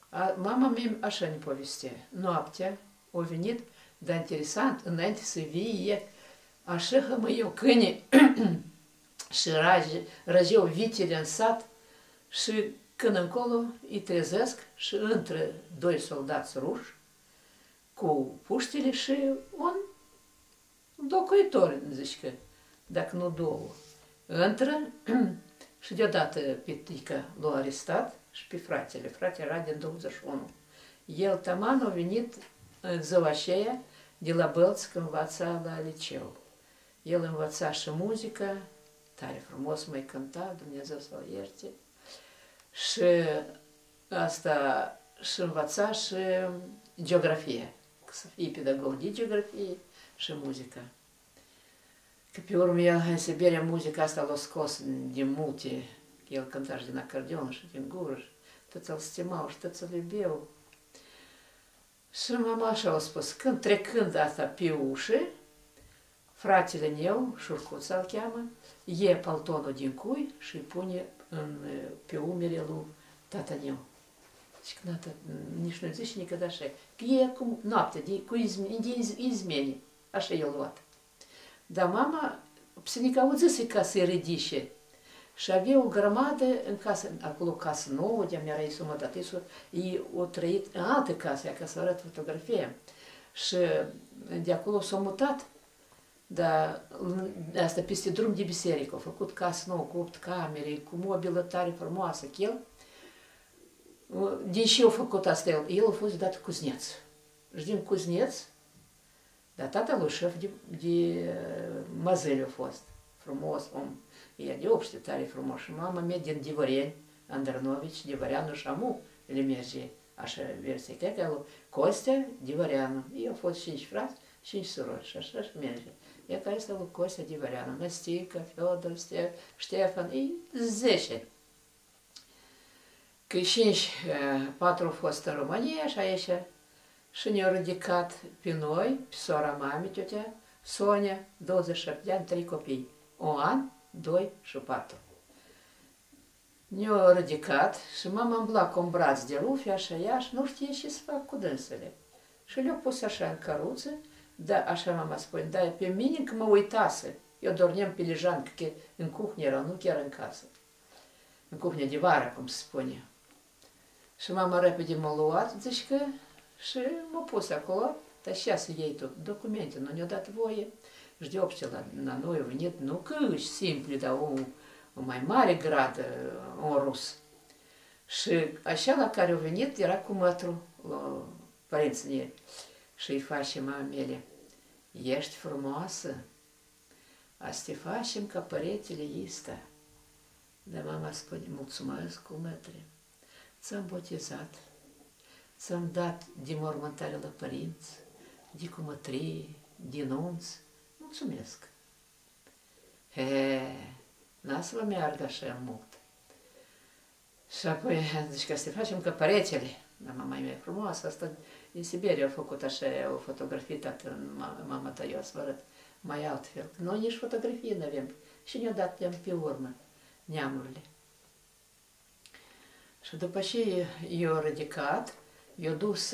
Mama mea așa ne povestea. Noaptea a venit, dar interesant, înainte să vie, așa hămăiau câine și răgeau vitele în sat și când încolo îi trezesc și între doi soldați ruși cu puștile și un locuitor, zici că, dacă nu două. Intră și deodată pe tică l-a arestat și pe fratele. Fratele era din 21. El, taman, a venit în ziua aceea de la Bălți, că învăța la liceu. El învăța și muzică, tare frumos mai cânta, Dumnezeu să-l ierte. Și asta și învăța și geografie, să fie pedagog de geografie și muzică. Că pe urmă el în Siberia muzica asta l-a scos din multe, el cânta și din acordeon și din gură, și toți îl stimau și toți îl iubeau. Și mama așa a spus, când trecând asta pe ușă, fratele meu, Șurcuța îl cheamă, ie paltonul din cui și îi pune pe umerii lui tatăl meu. Și că nici nu zice nicăd așa, că e cum noapte, cu izmeni, așa i-a luat. Dar mama se ne căuțise ca să-i ridice și avea o grămadă în casă, acolo casă nouă, de-a mea era sumă dată, ei o trăit în altă casă, ca să arăt fotografie. Și de acolo s-a mutat, dar asta peste drum de biserică, a făcut casă nouă, cu 8 camere, cu mobilă tare frumoasă, chel. Din ce a făcut asta el? El a fost dat cuzneț. Și din cuzneț, dar tatăl șef de Măzăliu a fost. Frumos om. E de obște tare frumos. Și mama mea din Divoreni, Andrănovici, Divoreanu și amu le merge. Așa versie. Cred că el Costea Divoreanu. Ei au fost 5 frați, 5 surori. Și așa și merge. E care este lui Costea Divoreanu. Năstică, Feodor, Ștefan. E 10. Că 4 au fost în România și aici și ne-au ridicat pe noi, pe sora mamei, tiotea, Sonia, 27 de ani, 3 copii. 1 an, 2 și 4. Ne-au ridicat și mama îmbla cu un braț de rufe, așa ea, și nu știe ce să fac cu dânsele. Și le-au pus așa în căruță, da, așa mama spune, da, pe mine că mă uitase. Eu dormeam pe lejancă, că în cuhnă erau, nu chiar în casă. În cuhnă de vară, cum se spune. Și mama repede m-a luat, zici că, și m-a pus acolo, dar și să iei tot documente, nu ne-a dat voie. Și de obște la noi a venit, nu că și simplu, dar o mai mare gradă, un rus. Și așa la care a venit era cu mătru, părinții ei. Și îi face mamele, ești frumoasă, asta facem ca păretele ăsta. Dar mama spune, mulțumesc cu mătre. Ți-am botezat, ți-am dat de mormântare la părinți, de cumătrie, de nunț. Mulțumesc. N-a să vă meargă așa mult. Și apoi zici că să facem ca păretele. Dar mama e mai frumoasă, asta din Siberia a făcut așa, o fotografie, tată, mama ta, eu să vă arăt mai altfel. Noi nici fotografie nu avem. Și ne-a dat pe urmă neamurile. Și după ce i-a ridicat, i-a dus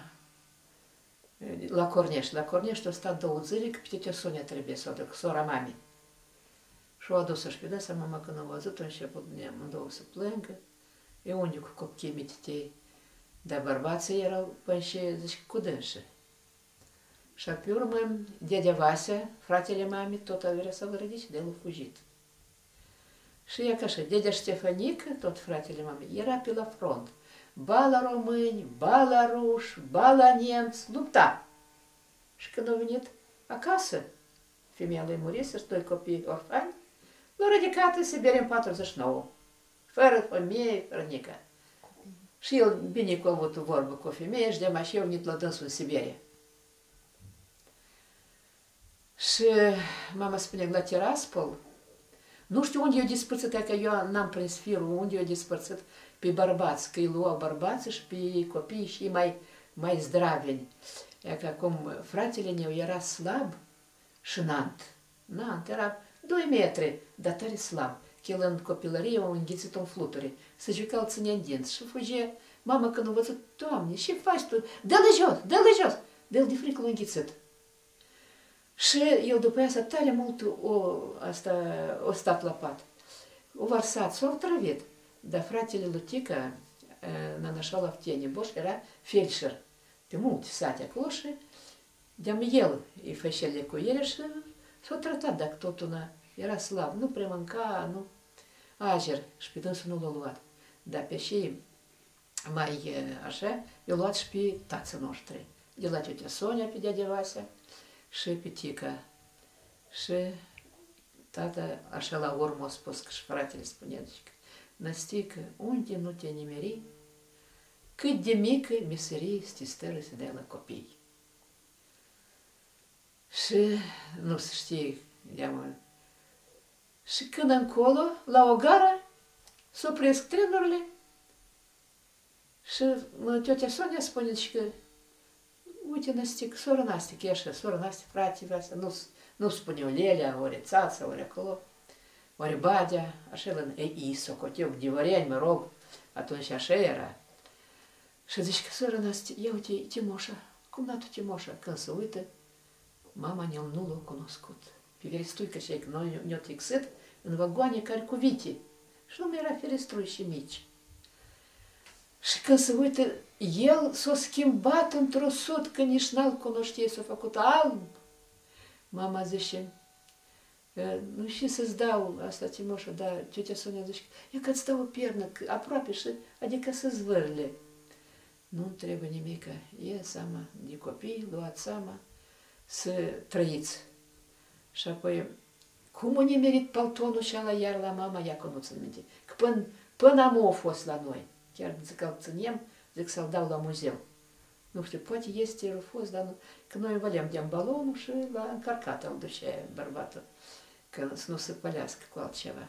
la Cornești. La Cornești a stat 2 zile, că pe tine Sonia trebuie să o duc, sora mamei. Și o adus-o și pe dânsa, mama când a văzut, a început amândouă să plângă. E unde cu copiii mititei. Dar bărbații erau până și, zici, cu dânsă. Și pe urmă, dedea Vasea, fratele mamei, tot avea să-l ridice, de el a fugit. Și e ca așa, dedea Ștefănică, tot fratele mamei, era pe la front. Ba la români, ba la ruși, ba la nemți, lupta. Și când a venit acasă, femeia lui murise, 2 copii orfani, l-a ridicat în Siberia în 49, fără femeie, fără nică. Și el bine că a avut o vorbă cu o femeie și de mai și eu venit la dânsul în Siberia. Și mama spune, la Tiraspol, nu știu unde i-a dispărțit, că eu n-am prins firul, unde i-a dispărțit pe bărbați, că îi luau bărbații și pe copii și mai zdraveni. E că acum fratele meu era slab și Nant. Nant era 2 metri, dar tare slab. Că el în copilărie a înghițit în fluturi. Se juca, îl ținea în dinți și fuge Mama când a văzut, Doamne, ce faci tu? Dă-l jos, dă-l jos! Dă-l de frică l-a înghițit. Și el după asta tare mult o stat la pat. O varsat, s-a otrăvit. Dar fratele lui Tica, Nănășa Laftenie Boș, era felșer pe multe sate acolo și de-am el îi făcea cu ele și s-a tratat dacă totul era slab. Nu prea mânca, nu ager și pe dânsul nu l-a luat. Dar pe și mai așa, i-a luat și pe tații noștri. De la tiotea Sonia pe dea Vasea și pe Tica. Și tata așa la urmă a spus că și fratele spunea, că Năstică, unde nu te nimeri, cât de mică meserie stistelă se dea la copii. Și nu se știe de-amă. Și când încolo, la o gară, s-o opresc trenurile și tiotea Sonia spune că uite, Năstică, sora Nastică, e așa, sora Nastică, fratele ăsta, nu spune o Lelea, ori Țața, ori acolo, ori Badea, așa îi socoteau, divoreni, mă rog, atunci așa era. Și zice că sora Nastică, ia uite, Timoșa, cum n-a tu Timoșa? Când se uită, mama nu l-a cunoscut. Pe ferestruică și că noi ne-a fixat în vagoane care cu vite. Și nu era ferestrui și mici. Și când se uită, el s-a schimbat într-o sud, că nici n-al cunoștie, s-a făcut alb. Mama zice, nu știu să-ți dau asta, Timoșa, dar tiotea Sonia zice, eu că-ți dau o piernă, aproape, și, adică să zvârle. Nu trebuie nimică, e seama de copii, luați seama, să trăiți. Și apoi, cum a nimerit paltonul și ala iar la mama, ea că nu țin minte, că până am o fost la noi, chiar zic că îl ținem, zic să-l dau la muzeu. Nu știu, poate este răfos, dar nu, că noi văleam de-am balonul și l-a încărcat, îl ducea bărbatul, că să nu se pălească cu altceva.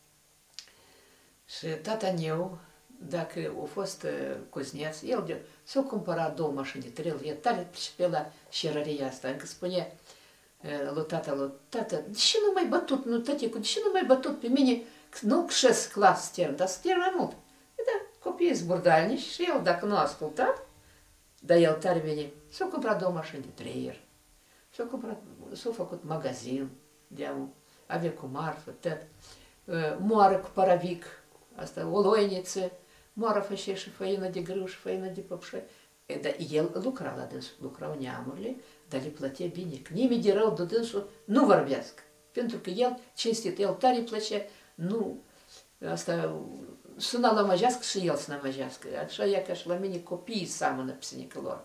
Și tata meu, dacă a fost cuzneț, el s-a cumpărat 2 mașini de trei, el tare pricepea la șerăria asta, încă spunea lui tata, de ce nu m-ai bătut, nu tăticu, de ce nu m-ai bătut pe mine, nu 6 clas stern, dar stern mai mult. Da, copiii zburdalnici și el, dacă nu a ascultat, dar el tare bine, s-a cumpărat 2 mașini de treier, s-a făcut magazin, avea cu marfă, tot, moară cu paravic, asta, o loiniță, moară făcea și făină de grâu și făină de păpșă. Dar el lucra la dânsul, lucrau neamurile, dar le plătea bine, că nimeni de rău de dânsul nu vorbească. Pentru că el, cinstit, el tare îi plăcea, nu, asta, să n-a lămăjească și el să n-amăjească. Așa e ca și la mine copiii seamănă psinică lor.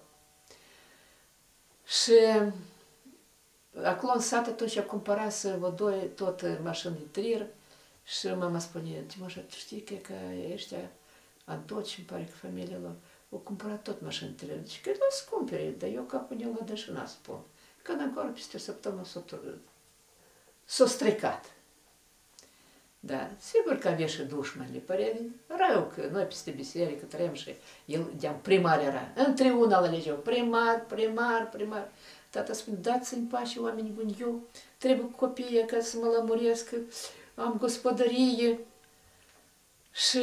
Și acolo în sat atunci a cumpărat să vă doi tot mașini de trier și mama spune, Timoșa, tu știi că ăștia Antoci, îmi pare că familia lor, au cumpărat tot mașini de trier. Deci că l-ați cumpere, dar eu capul ne-l la și n-a spun. Când încolo peste o săptămână s-a stricat. Da, sigur că avea și dușmani, părere rău că noi peste biserică trăim și el de-am primar era. Între una la legeu, primar. Tata spune, dați-mi pace, oameni buni, eu trebuie cu copiii ca să mă lămuresc, am gospodărie. Și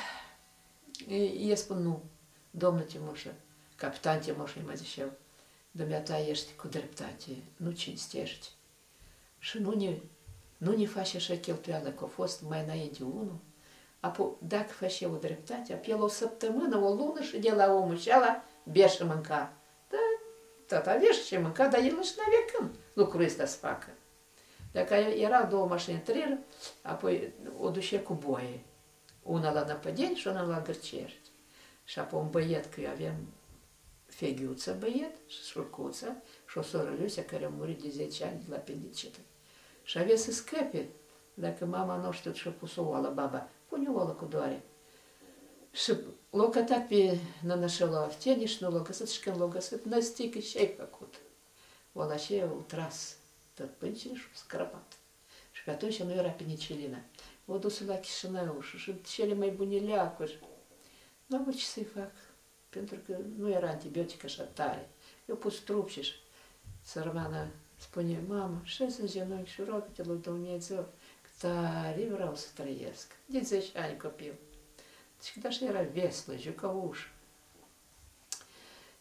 ei spun, nu, domnul Timoșa, capitan Timoșa, îi mă ziceau, dumneata ești cu dreptate, nu cinstești. Și nu ne face așa cheltuială, că a fost mai înainte unul. Apoi, dacă face o dreptate, apoi el o săptămână, o lună și de la omul și ala bea și mânca. Da, tot avea și ce mânca, dar el și n-avea când lucrul ăsta să facă. Dacă erau 2 mașini trier, apoi o duce cu boie. Una la Năpădeni și una la Gârcești. Și apoi un băiet, că aveam feghiuță băiet și surcuță și o soră Lucia care a murit de 10 ani de la apendicită. Și avea să scape, dacă mama nu știu și-a pus o oală, baba, pune o oală cu doare. Și l-a cătat pe Nănășa Laftenie și nu l-a găsit și când l-a găsit, Năstică, ce-ai făcut? Oala aceea a tras tot pâncile și a scrăpat. Și pe atunci nu era penicilina. O dus la Chișinău și cele mai bune leacuri. Nu am ce să-i fac, pentru că nu era antibiotic așa tare. Eu pus trup și sărmana spune, mamă, șezi în genunchi și rogă-te lui Dumnezeu, că tare vreau să trăiesc. De 10 ani copil. Deci că așa era veselă, jucăuș.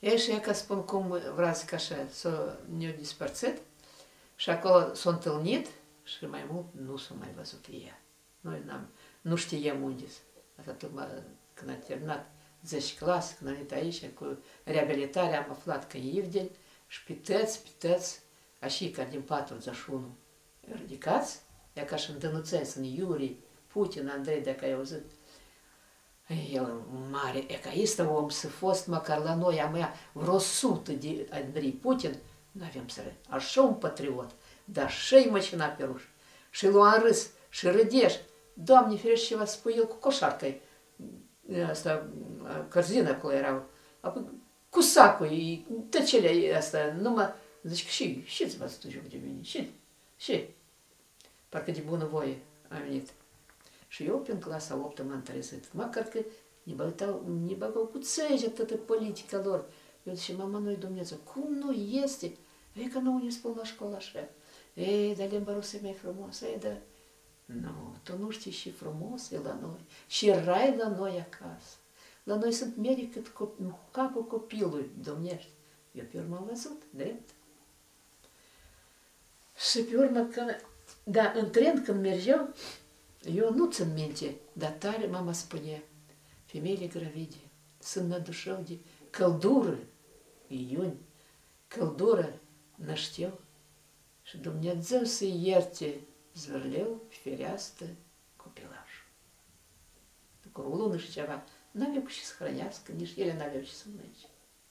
E și că spun cum vreau zic așa, ne-au dispărțit și acolo s-a întâlnit și mai mult nu s-a mai văzut ea. Noi nu știem unde asta tocmai când a terminat 10 clase, când am venit aici cu reabilitarea, am aflat că Ivdel și pități, așa ca din 41 ridicați, ea ca și în Dănuțeni, în Iuri, Putin, Andrei, dacă ai auzit, el mare ecaist om să fost măcar la noi, a mea vreo 100 de Andrei Putin, nu avem să râd. Așa un patriot, dar și-i măcina pe ruș, și lua în râs, și râdești. Doamne ferește, ceva spui el cu coșarcă, asta, cărzină acolo erau, apoi cu sacul, tăcele astea, numai, zici că și-ți v-ați tu joc de mine, și, parcă de bună voie a venit. Și eu, prin clasa 8 m-am trezit, măcar că ne băgau cu țăji atâta politica lor. Eu zice, mama, nu-i Dumnezeu, cum nu este? Ei, că nu ne spun la școală așa. Ei, dar limba rusă e mai frumoasă, ei, dar... Nu, tu nu știi și frumos e la noi, și rai la noi acasă. La noi sunt mere cât capul copilului domnești. Eu pe urmă am văzut, drept. Și pe urmă, da, în tren când mergeau, eu nu țin minte, dar tare mama spunea, femeile gravide sunt nădușău de căldură, iuni, căldură nășteau și Dumnezeu să ierte zvârleu pe fereastră copilașul. După o lună și ceva, n-aveau cu ce să hrănească, nici ele n-aveau ce să mănânce.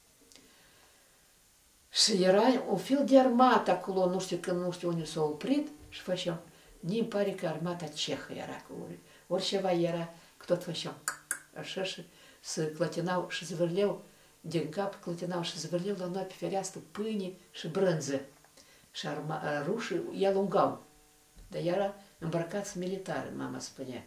Și era un fel de armată acolo, nu știu unde s-a oprit și făceam. Mi pare că armata cehă era acolo. Oriceva era, că tot făceam așa și se clătinau și zvârleau, din cap clătinau și zvârleau la noi pe fereastră pâine și brânză. Și rușii îi alungau. Dar era îmbrăcați militar, mama spunea.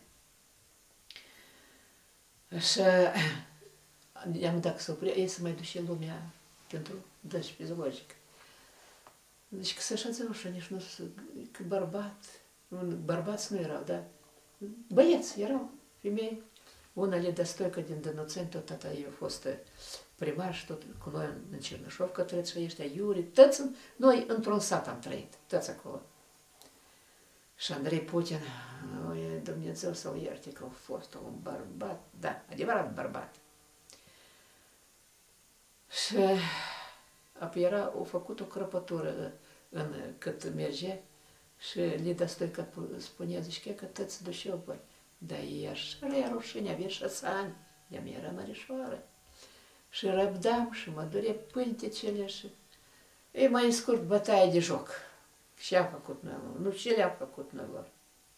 Și i-am dat să opri, ei să mai duce lumea pentru dăși fiziologic. Deci că se așează așa, nici nu că bărbați nu erau, dar băieți erau, femei. Unele de stoică din Dănuțeni, tot tata ei a fost primar și tot cu noi în Cernușov, că trăiți și ăștia Iuri, toți noi într-un sat am trăit, toți acolo. Și Andrei Putin, oi, Dumnezeu să-l ierte că a fost un bărbat, da, adevărat bărbat. Și apoi a făcut o crăpătură cât merge și Lida Stoică spunea, zice că toți dușeau, băi, dar e așa, era rușine, avea 6 ani, de-a mea era mărișoară. Și răbdam și mă dure pântecele și... E mai scurt, bătaie de joc. Ce a făcut noi, nu ce le-a făcut noi lor.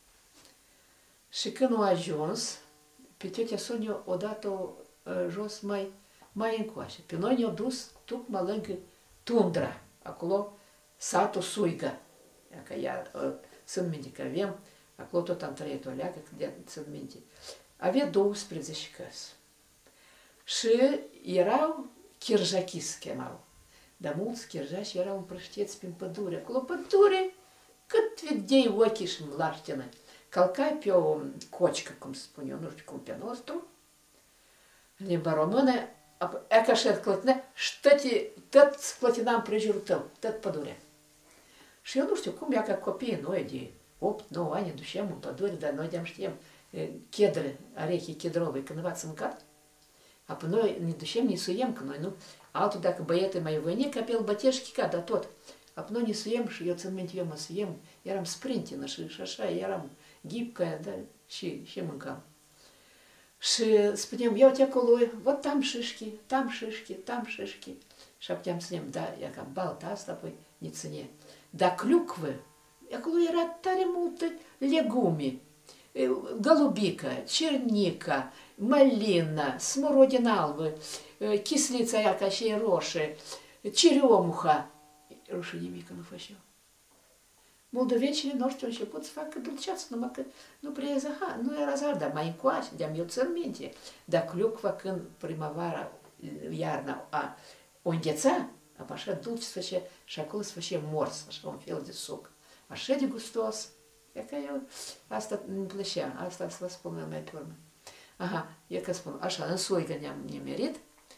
Și când au ajuns, pe tiotea Sonia o dat-o jos mai încoace. Pe noi ne-au dus tocmai lângă tundra, acolo satul Suiga. Că ea, țin minte că avem, acolo tot am trăit o leacă, țin minte. Avea 12 căsi. Și erau chirjachi se chemau. Dar mulți chirjași erau împrășteți prin pădure. Acolo pădure, cât vedeai ochii și mlaștină. Călcai pe o cocică, cum se spune, eu nu știu cum pe nostru, în limba română, e ca și clătinea și tot clătina împrejurul tău, tot pădurea. Și eu nu știu cum, ea ca copiii noi de 8-9 ani duceam în pădure, dar noi de-am știam chedre, arechi chedrove, când v-ați mâncat. Apoi noi ne ducem, ne suiem, că noi nu... Altul, dacă băietul mai văni, că pe el bătea și chica, dar tot. Apoi noi ne suiem și eu țin minte, eu mă suiem, eram sprintină și așa, eram ghipcă, da, și mâncam. Și spuneam, ia uite acolo, văd tam șișchi, tam șișchi, tam șișchi. Și apoi ținem, da, e ca balta asta, apoi ne ține. Dar clucvă, acolo era tare multe legume. Голубика, черника, малина, смородина albă, chislița aia ca și roșie, cireomuha. Roșie nimic nu făceau. Moldovecii noștri au început să facă dulceață, numai că nu prea e zahar, nu era zahar, dar mai încoace, de-am eu țin minte. Dar clucva când primăvara, iarna o îngheța, așa dulce se făcea și acolo se făcea mors, așa un fel de suc. Așa de gustos. E că eu, asta îmi plăcea, asta să vă spun mai pe urmă. Aha, e că spun, așa, în Suiga ne-am nimerit,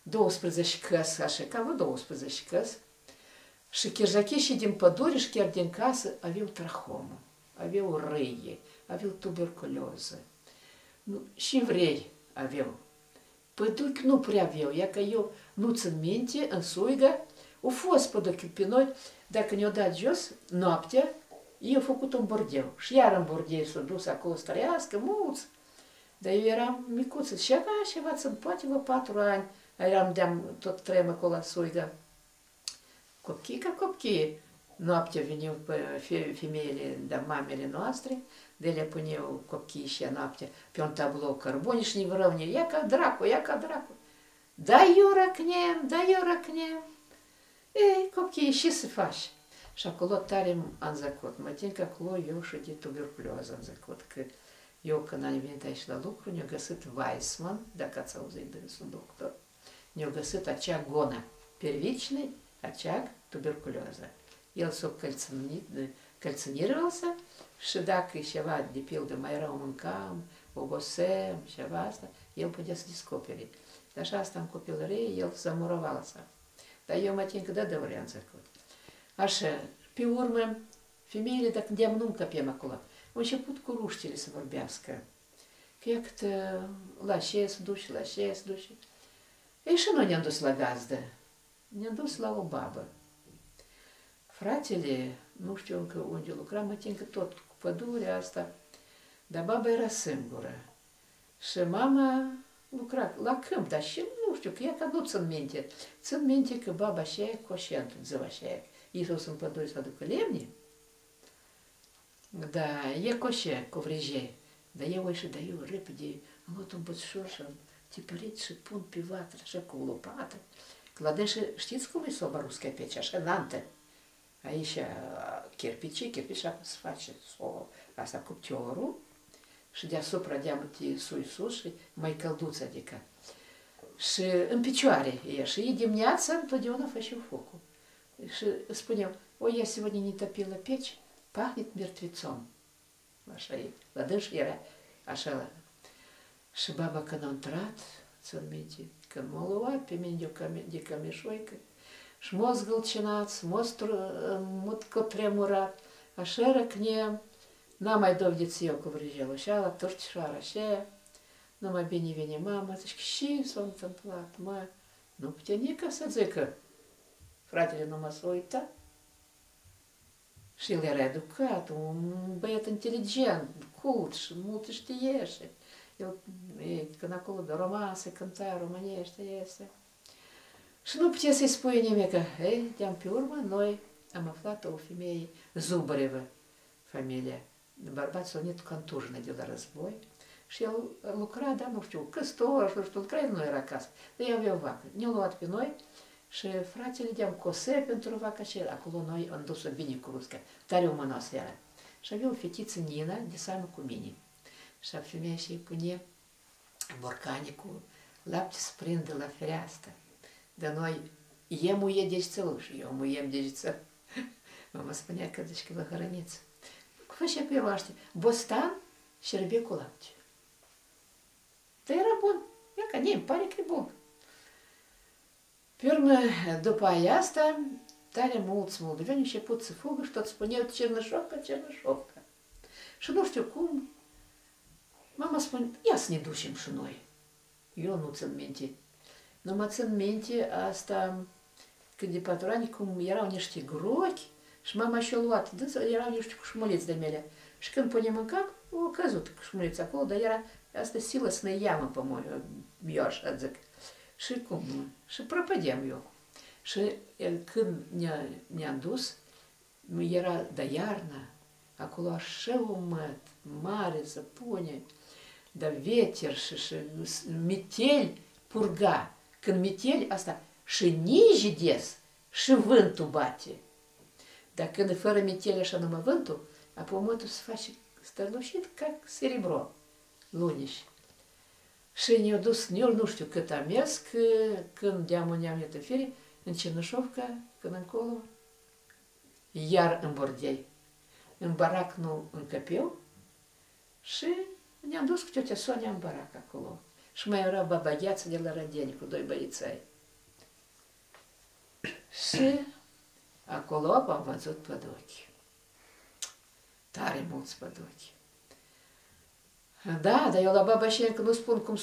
12 căs, așa, ca vreo 12 căs, și chirjacheșii din pădure și chiar din casă aveau trahomă, aveau râie, aveau tuberculoză. Și vrei aveau. Păduchi nu prea aveau, ia că eu nu țin minte, în Suiga, au fost păduchi pe noi, dacă ne-au dat jos, noaptea, ei au făcut un bordeu. Și iar în bordeu s-au dus acolo să trăiască, mulți. Dar eu eram micuță, ceva țin, poate vă 4 ani, tot trăiam acolo în Suiga. Copchii ca copchii. Noaptea veneau femeile de mamele noastre, de le puneau copchii și noaptea pe un tablou cărbune și ne vrăune, ia ca dracu, ia ca dracu. Da eu răcnem. Ei, copchii, ce să faci? Și acolo tare am zăcut. Mă tin că acolo eu și de tuberculoză am zăcut. Că eu când am venit aici la lucru, ne-a găsit Weissman, dacă ați auzit de un doctor, ne-a găsit acea gonă первичный очаг tuberculoză. El s-a călțănirălся și dacă ceva de pildă mai rău mâncam, obosem, ceva asta, el putea să descoperi. Dar așa asta în copilărie, el zamurovalся. Dar eu mă tin că de ori am zăcut. Așa, pe urmă, femeile, dacă de-am nu încăpem acolo, au început cu ruștile să vorbească. Că e cât la ce să duci. Ei, și noi ne-am dus la gazdă. Ne-am dus la o babă. Fratele, nu știu încă unde lucra, mă tin că tot cu pădurea asta, dar baba era singură. Și mama lucra la câmp, dar și nu știu, că ea că nu țin minte. Țin minte că baba așa e coșentul, ziua așa e. Ei s-au în pădure să aducă lemne. Da, e coșe, cu vrejei. Dar eu repede am luat un bățșor și am tipărit și pun pe vatră, așa cu o lopată. Clădește, știți cum e soba ruscă pece, așa nantă. Aici cherpici se face asta cuptiorul și deasupra deamăte sus și mai călduț, adică. Și în picioare e, și dimineața întotdeauna făceau focul. Și spuneau, oi, я сегодня не топила печь, пахнет мертвецом. Așa e, la dâns era așa. Și baba când a intrat, țin minte, când m-a luat pe mine de cămișoică, și m-a zgâlcinat, m-a cutremurat, așa răcneam, n-am mai dovedit eu cu vrăjelul așa, la turcișoară așa, numai bine vine mama, zice, ce s-a întâmplat, mă? Nu putea nici să zică. Fratele numai s-a uitat. Și el era educat, un băiat inteligent, cult și mult știe și el, când acolo de romanse, cânta românește, este. Și nu putea să-i spui nimic. Ei, de-am pe urmă, noi am aflat o femeie, Zubărevă, familia. Bărbat s-a unit Cantujnă de la război și el lucra, dar nu știu, căstor, nu știu, lucra, el nu era acasă. Dar el avea o vacă. Ne-a luat pe noi și fratele de-am cose pentru vaca și acolo noi am dus-o bine cu ruscă. Tare umănoasă era. Și avea o fetiță Nina de seamă cu mine. Și femeia și-i pune borcane cu lapte să prindă la fereastră. Dar noi, eu muie degețelul și eu muiem degețel. Mama spunea că zici că vă hrăniți. Cum făcea pe el aștia? Bostan și răbie cu lapte. Dar era bun. Ia că îmi pare că e bun. Pe urmă, după aia asta, tare mulți moldoveni au început să fugă și tot spuneau Cernășovca. Și nu știu cum, mama spune, ia să ne ducem și noi. Eu nu țin minte. Nu mă țin minte asta, când de 4 ani, cum erau niște grochi și mama și-a luat, erau niște cușmuliți de mele. Și când punem în cap, au căzut cușmuliți acolo, dar era asta silăsnă iamă, pe eu așa zic. Și cum? Și prăpădeam eu. Și când ne-am dus, era de iarnă, acolo așa umat, mare să pune, de veter și miteli purga. Când miteli asta și nici des și vântul bate. Dar când e fără miteli așa numai vântul, apoi pământul se face strălucit ca serebro, luniș. Și ne-a dus, eu nu știu cât am mers, când ne-am etăfiri, în Cernășovca, când încolo, iar în bordei. În barac nu încăpeau și ne-am dus cu tiotea Sonia în barac acolo. Și mai era baba Gheață de la Rădeni cu 2 băieței. Și acolo am văzut păduchi. Tare mulți păduchi. Da, dar eu la baba Șencă nu spun cum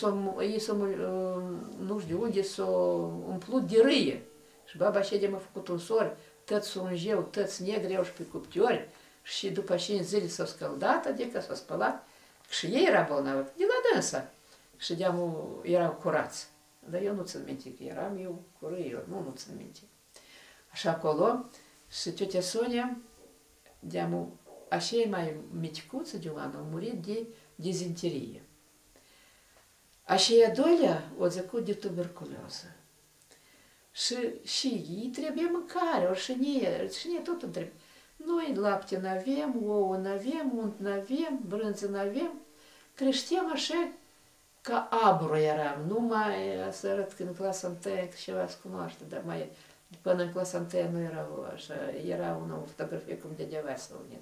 nu știu unde s-o umplut de râie. Și baba Șencă m-a făcut un sor, tăți unjeu, tăți negreau și pe cuptiori. Și după 5 zile s-au scăldat, adică s-au spălat. Și ei era bolnavă, de la dânsa. Și de-amul erau curați. Dar eu nu țin minte că eram eu cu râie, nu țin minte. Așa acolo, și tiotea Sonia, de-amul, așa e mai miticuță de un an, a murit de dizenterie. Așa e a doilea, o zăcut de tuberculoză. Și ei trebuie mâncare, orșinie totul trebuie. Noi lapte n-avem, ouă n-avem, unt n-avem, brânză n-avem. Creștem așa ca abru eram. Numai să arăt că în clasa 1 ceva se cunoaște, dar mai până în clasa 1 nu erau așa, era o fotografie cum de deva s-a unit.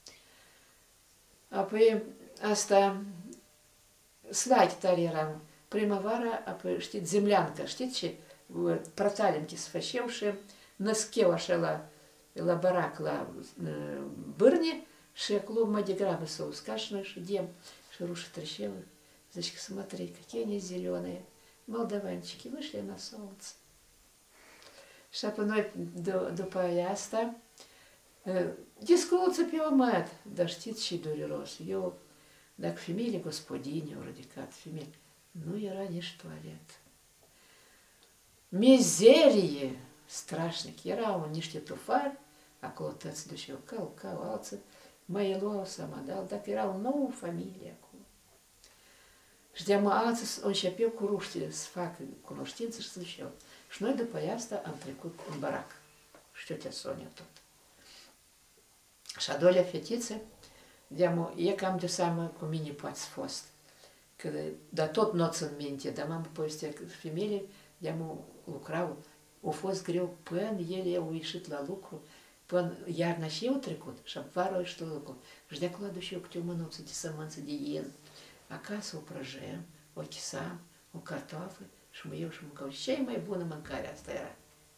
Apoi asta, slagi tare eram. Primăvara, apoi știți, землянка, știți ce? Проталинки se făceau și născheau așa la barac, la bârne și acolo mai degrabă s-o uscașnă și dem și rușă treceau. Zici că смотри, какие они зеленые, молдаванчики, вышли на солнце. Și apoi noi, după asta, discuță pe omet, dar știți ce dureros? Eu, dacă femeile gospodine au ridicat, femeile, nu era nici toalet. Mizerie strașnic. Erau niște tufari, acolo toți duceau, călcau, alții mai luau samadal, dacă erau 9 familii acolo. Și de-am alții începeau cu ruștile să facă cunoștință și să duceau. Și noi după asta am trecut în barac. Și tiotea Sonia tot. Și a doilea fetiță, e cam de seamă cu mine poate fost. Dar tot nu țin minte, dar m-am povestit că femeile lucrau. A fost greu până ele au ieșit la lucru, până iarna și eu trecut și vara au ieșit la lucru. Și de acolo aduc eu câte o mânuță de sămânță de ien. Acasă o prăjeam, o chisam, o cartoafă și mă iau și mâncau. Și cea mai bună mâncare asta era.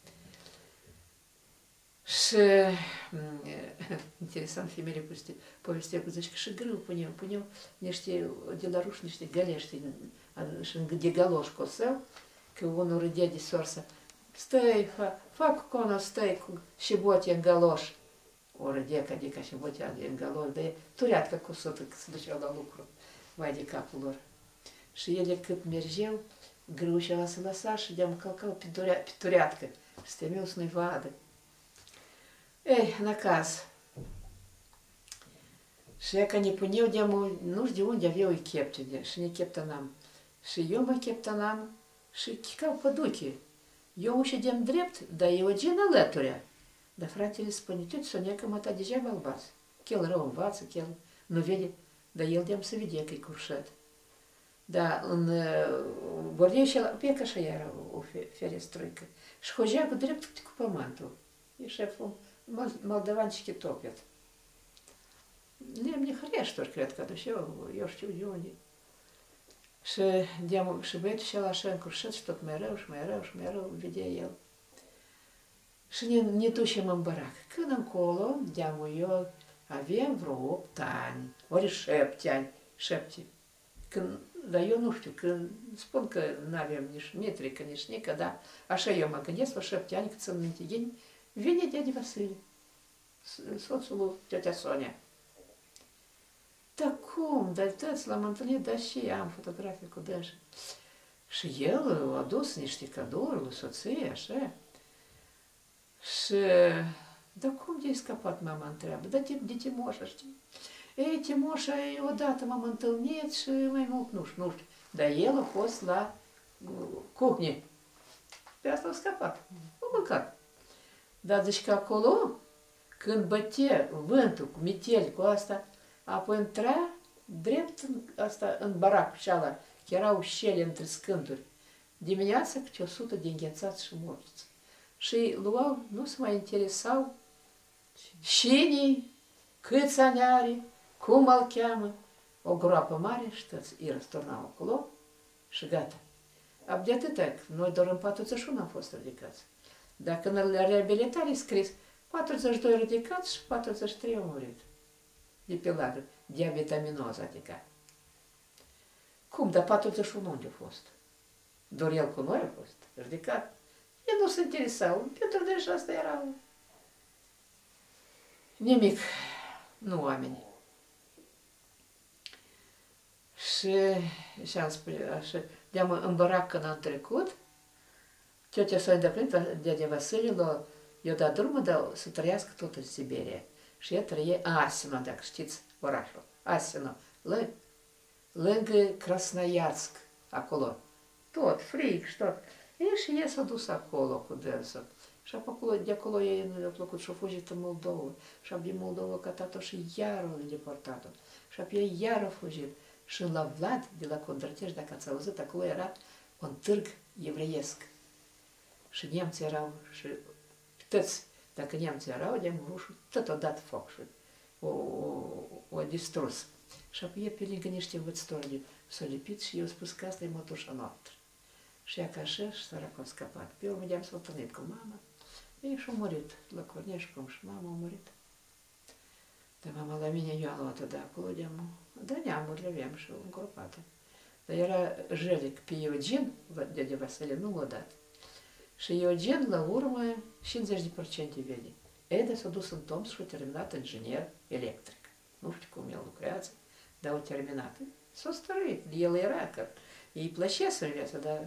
Și interesant, femeile povestea cu zici că și grâu puneau niște, de la ruși, niște gălești și de galoș cosău, că unul râdea de sorsă. Stai, fac cono, stai cu șibotie în galoș. O râdea, adică șibotea în galoș, dar e tureatcă cu sută, că se duceau la lucru, vai de capul lor. Și ele cât mergeau, grâu și ăla se lăsa și de-am călcau pe tureatcă. Și temeau să nu-i vadă. Ei, în caz. Și ea că ne puneau de-am, nu știu de unde aveau o chepte, și ne cheptănam. Și eu mă cheptănam și chicau păduche. Eu mă ședeam drept, dar eu gen alăturea. Dar fratele spune, tu Sonia, că mă ta degeaba albați. Chel rău învață, chel nu vede, dar el de-am să vedea că-i curșat. Dar în bordei și pe că așa era o ferestruică. Și hogea cu drept cu pământul. E șeful, moldavanci topet. Lemne hreșturi, cred că aduce eu știu de unde. Și băietul și el așa încurșat și tot mai rău și mai rău și mai rău vedea el. Și ne ducem în bărac. Când încolo, de-amul eu, avem vreo 8 ani, ori 7 ani, 7. Dar eu nu știu, când spun că nu avem nici metrică, nici nică, dar așa eu mă gândesc, la 7 ani, cât sunt mintigeni, vine Dede Vasile, soțul lui tiotea Sonia. Dar cum? Dar tăți l-am întâlnit, dar și am fotografii cu dânsa. Și el a adus niște cadouri lui soție, așa. Și, dar cum de-ai scăpat, mama întreabă? Da, de Timoșa, știi? Ei, Timoșa, odată m-am întâlnit și mai mult nu știu. Dar el a fost la cuhnie. Pe asta a scăpat. A mâncat. Dar zici că acolo, când bătea vântul cu miteli, cu asta, apoi intra drept în barac și ala, că erau șele între scânturi. Dimineața câte 100 de înghețați și morți. Și luau, nu se mai interesau cine, câți ani are, cum îl cheamă. O groapă mare și toți îi răsturnau acolo și gata. De atâta, noi doar în 41 am fost ridicați. Dacă în reabilitare e scris 42 ridicat și 43 au murit. De pe ladă, diabetaminoză, adică. Cum? Dar 41 unde a fost? Doar el cu noi a fost ridicat. El nu se interesau. Pentru deci asta era nimic, nu oameni. Și am spus, așa, de-am în bărac când am trecut, tiotea s-a îndeplinit, dede Vasile i-a dat drumul, dar să trăiască tot în Siberia. Și el trăie Asino, dacă știți orașul. Asino, lângă Krasnoiarsk, acolo. Tot, frig și tot. Și el s-a dus acolo cu dânsul. Și de acolo ei nu le-a plăcut și-a fugit în Moldova. Și din Moldova cătat-o și iar au deportat-o. Și apoi iar a fugit. Și la Vlad, de la Condrăteș, dacă ați auzit, acolo era un târg evreiesc. Și nemții erau, și toți, dacă nemții erau, de-am rușul, tot o dat foc și o distrus. Și apoi pe lângă niște învățători s-au lipit și eu spus că asta e mătușa noastră. Și ea ca așa și săracul a scăpat. Pe urmă de-am s-a întâlnit cu mama. Ei și-a murit la Cornești, cum și mama a murit. Dar mama la mine eu am luat-o de acolo, da neamurile aveam și îngropată. Dar era Jelic pe Eugen, dede Vasile nu l-a dat. Și Eugen, la urmă, 50% vede. Eda s-a dus în Toms și a terminat inginer electric. Nu știu cum el lucrează, dar a terminat. S-a stăruit. El era că îi plăcea să viața, dar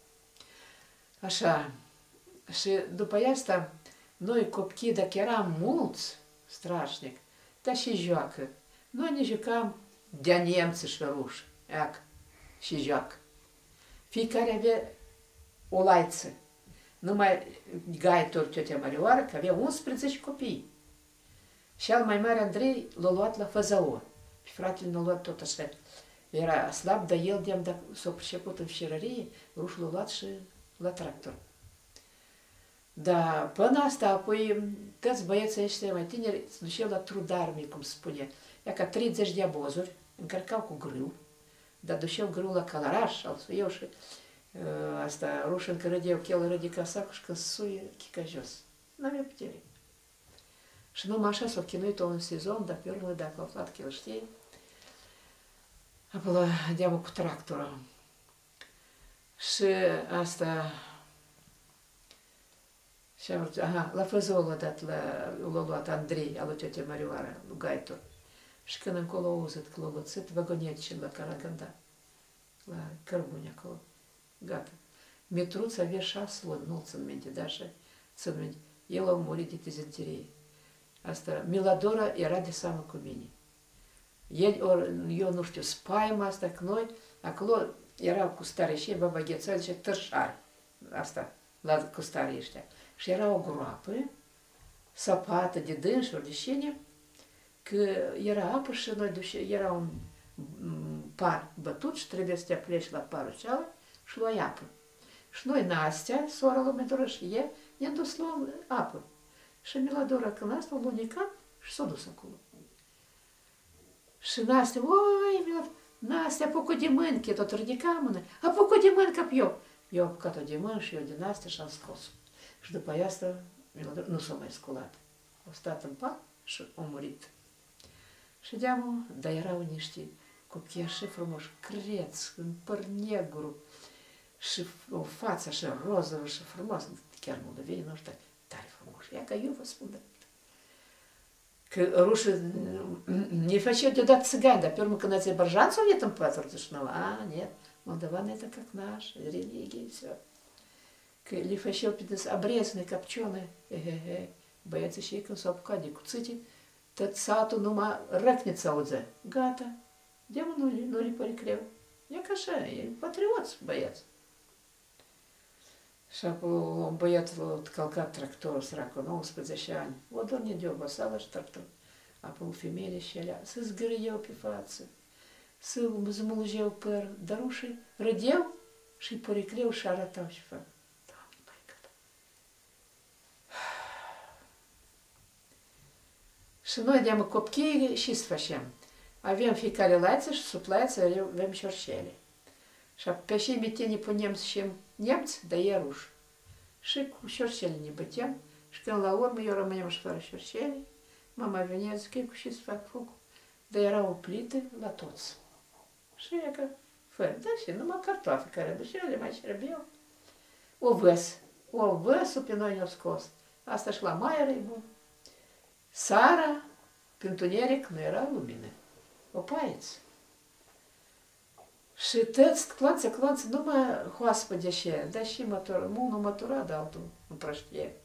așa. Și după asta, noi copii, dacă eram mulți, strașnic, dar și joacă. Noi ne jucam de-a nemți și ruși, și joacă. Fiecare avea o laiță. Numai Gaitor, tiotea Marioară, că avea 11 copii. Și al mai mare Andrei l-a luat la Făzău. Și fratele l-a luat tot așa. Era slab, dar el de-am s-a priceput în șirărie, rușul l-a luat și la tractor. Dar până asta, apoi, toți băieții ăștia mai tineri se duceau la trudarmii, cum se spune. Ia ca 30 de abozuri, încărcau cu grâu, dar duceau grâu la Călăraș, al suiau și asta, rușul încă râdeau, că el râde ca sacul și când se suie, chica jos. N-avea putere. Și numai așa s-a chinuit-o un sezon, dar pe urmă, dacă a aflat că el știe, apoi deamă cu tractorul. Și asta... Și am zis, la Făzău l-a dat, l-a luat Andrei, al lui tiotea Marioară, lui Gaitor. Și când încolo a auzit că l-a lățit vagonetci la Caraganda, la cărbune acolo. Gata. Mitruț avea 6 luni, nu țin minte, da, și țin minte. El a murit de dizenterie. Asta, Miladora era de seamă cu mine. Eu nu știu, spaima asta, că noi, acolo erau cu stareșii, baba Gheța, zice, târșari. Asta, cu starii ăștia. Și era o groapă, săpată de dânsuri, de cine, că era apă și noi era un par bătut și trebuie să te pleci la parul cealaltă și luai apă. Și noi, Nastea, sora lui Medora și ea, ne-am dus la apă. Și Miladora când asta a lunecat și s-a dus acolo. Și Nastea, oi, Nastea, apucă de mâini, că tot ridica mână, apucă de mâini ca eu. Eu am apucat-o de mâini și eu din Nastea și am scos-o. Și după asta, Miladora nu s-a mai sculat. A stat în pat și a murit. Și deamă, dar erau niște copii așa frumoși, creți, în păr negru, și o față așa rozovă și frumoasă, chiar moldovenii noștri, tare frumoși. Ia ca eu vă spun, da. Că rușii ne făceau deodată țigani, dar pe urmă când azerbajanțul a venit în 49, нет, молдаван это как наш, религия и все. Că le făceau pe des abrezne, capcione, băieții și ei când s-au apucat de cuțite, tot satul numai răcniță auzea. Gata, de-amă nu le pare greu. E ca așa, e patrioți băieți. Și apoi un băiat l-a călcat tractorul, săracul, 19 ani. O dormit de oboseală și tractor. Apoi femeile și alea se zgârieau pe față, se zmulgeau păr, dar ușii râdeau și-i porecleau și arătau și fac. Doamne, maică-ta! Și noi de-amă copchii și să facem. Avem fiecare laiță și sub laiță avem șorșele. Și pe și miteni punem și nemți, dar e ruși. Și cu șorșele ne băteam. Și când la urmă eu rămâneam și fără șorșele, mama venea, zic, cu ce să fac focul? Dar era o plită la toți. Și e că, fără, da, și numai cartofi care duceau, le mai șerbeau. Ovăsul pe noi ne-au scos. Asta și la maier e bun. Sara, pe întuneric, nu era lumină. O paieți. Și tăți, clanță, numai hoaspă de așa, dar și unul mătura, dar altul împrăștie.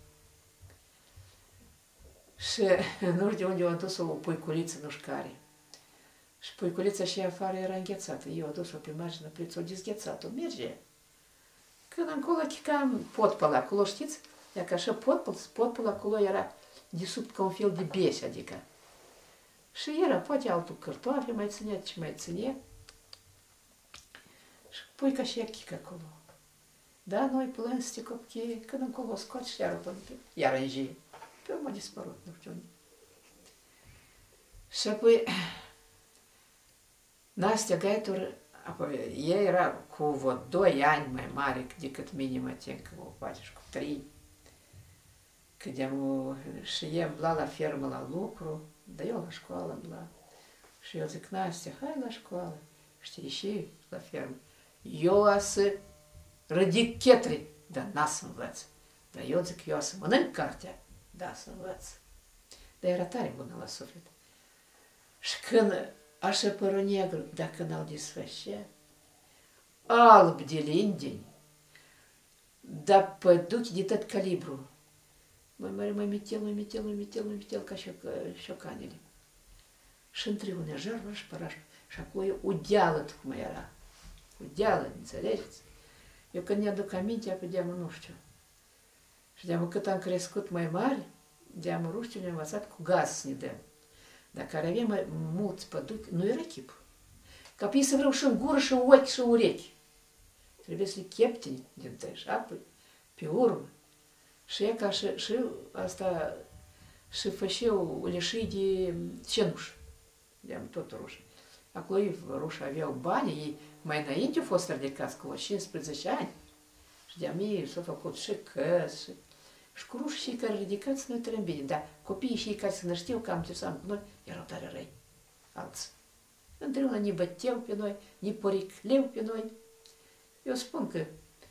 Și nu știu de unde au adus o puiculiță, nu știu care. Și puiculița și afară era înghețată. Eu adus-o pe marginea pliței, o dezghețat-o, merge. Când încolo chicam potpăl acolo, știți? Ia că așa potpăl acolo era de sub ca un fel de bese, adică. Și era, poate altul cartofi mai ținea, ce mai ținea. Și puica și ea chică acolo. Da, noi plânste copchii, când încolo scoți și iar în zi. Pe urmă a dispărut, nu știu unde. Și apoi, Nastia Gaitur, apoi, ea era cu vreo 2 ani mai mare decât mine, mă tin, că poate și cu 3. Și ea îmbla la fermă la lucru, dar eu la școală îmbla. Și eu zic, Nastia, hai la școală. Știi, și la fermă. Eu o să ridic chetri, dar n-a să învăț. Dar eu zic, eu o să mănânc cartea, da, să învăț. Dar era tare bună la suflet. Și când așa părul negru, dacă n-au desfășat, alb de lindeni, dar păduchi de tot calibru. Mai mitel, ca șocanele. Și între unele jarul și păraș. Și acolo udeală cum era. Udeală, înțelegeți? Eu când ne-aduc aminte, de-amă nu știu. Și de-amă cât am crescut mai mare, de-amă ruștii ne-am învățat cu gaz să ne dăm. Dar care avem mai mulți păduchi, nu era chip. Copiii să vreau și în gură, și în ochi, și în urechi. Trebuie să le cheptini din tăi și apoi, pe urmă. Și e ca și asta, și făceau leșii de cenuș. De-am tot ruși. Acolo ruși aveau bani, ei mai înainte au fost ridicați cu 15 ani. Și de-am ei s-au făcut și căsi. Și cu rușii cei care ridicați noi trăim bine, dar copiii cei care se nășteau cam ce cu noi erau tare răi, alții. Într-una ne băteau pe noi, ne poricleau pe noi. Eu spun că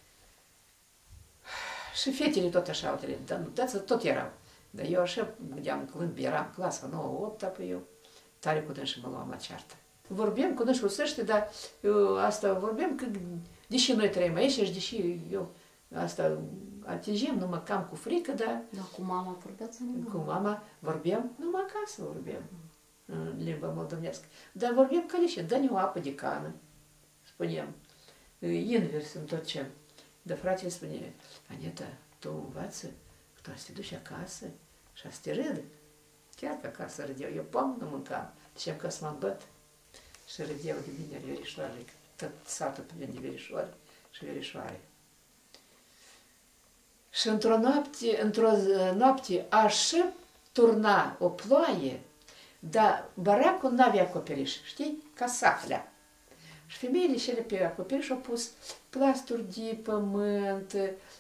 și fetele tot așa au dar nu, tot erau. Dar eu așa gândeam, când eram clasa 9-8, apoi eu tare cu dânsi mă luam la ceartă. Vorbim cu dânsi rusește, dar asta vorbim că, deși noi trăim aici și deși eu asta atingem numai cam cu frică, dar... Dar cu mama vorbeați în limba? Cu mama vorbim, numai acasă vorbim, în limba moldovenească. Dar vorbim ca niște, dă-ne o apă de cană, spuneam, invers în tot ce. Dar fratele spune, Aneta, tu învață, că tu să te duci acasă și să te râdă. Chiar că acasă râdeau, eu pom nu mâncam, zicem că să mă îmbăt. Și râdeau de mine verișoarele, că tot satul plin de verișoare și verișoare. Și într-o noapte așa turna o ploaie, dar baracul n-avea acoperiș, știi? Ca saflea. Și femeile cele pe acoperiș au pus plasturi de pământ,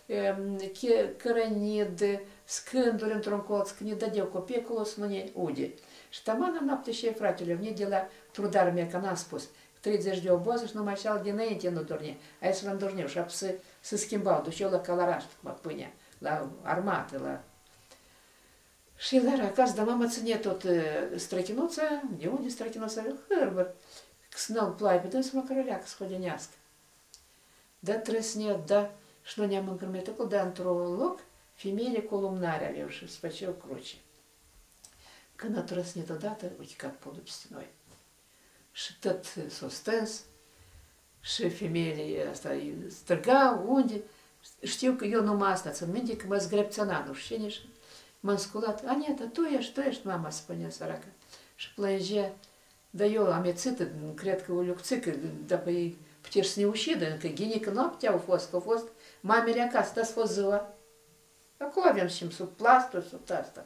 cărănid, scânduri într-un colț, că ne dădeau copii acolo să nu ne ude. Și taman în noapte și fratele vine de la trudarul meu, că n-am spus, 30 de oboze și numai cealaltă dinainte nu dormea. Aia să l-am dormit și să schimbau, duceau la Călăraș, cum pâinea, la armată, la... Și la acasă, dar mama ține tot străchinuța, de unde străchinuța? Hârbăr. Snăl ploaie pe dânsul, măcar o leacă să hodinească. Da trăsnet, da, și nu ne-am încărmit acolo, dar într-un loc, femeile cu lumnare aveau și spăceau cruce. Când a trăsnet odată, a chicat podul peste noi. Și tot s-o stâns, și femeile asta străgau, unde. Știu că eu numai asta țin minte, că mă zgrepțăna, nu știu cine, și m-am sculat. Aneta, tu ești, mama, spunea săracă. Și plângea. Dar eu amețită, cred că o lucțică, dacă ei puteai să ne ușidă, că ghinică noaptea au fost, mamele acasă, dar s-a fost ziua. Acolo avem și sub plasturi, sub asta.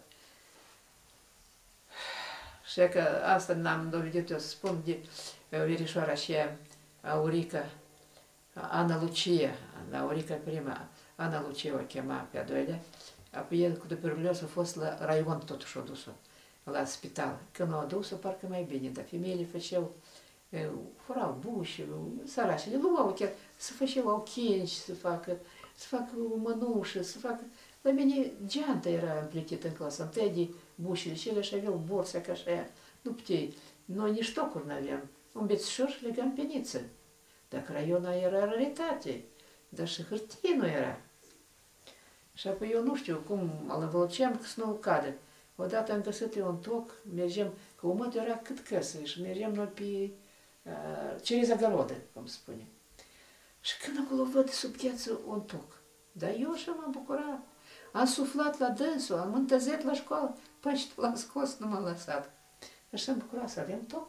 Și că asta n-am dovedit eu să spun de verișoara și Aurica, Ana Lucia, Aurica prima, Ana Lucia o chema pe a doilea, apoi el cu tuberculoză a fost la raion totuși o dus-o, la spital. Când o adus-o, parcă mai bine, dar femeile făceau, furau buși, sărași, le luau chiar, să făceau auchenci, să facă mănușă, să facă... La mine geanta era împletită în clasa întâi de bușile și ele și aveau borțe ca așa, nu puteai, noi nici tocuri n-aveam, un bețișor și legam pe niță. Dacă raiona era raritate, dar și hârtie nu era. Și apoi eu nu știu cum îl învăluceam că să nu cadă. Odată am găsit eu un toc, mergem, că umătul era cât căsă și mergem noi pe Cerez Agarodă, cum spune. Și când acolo văd sub gheață un toc, dar eu așa m-am bucurat. Am suflat la dânsul, am întăzit la școală, până și l-am scos, nu m-am lăsat. Așa am bucurat să avem toc.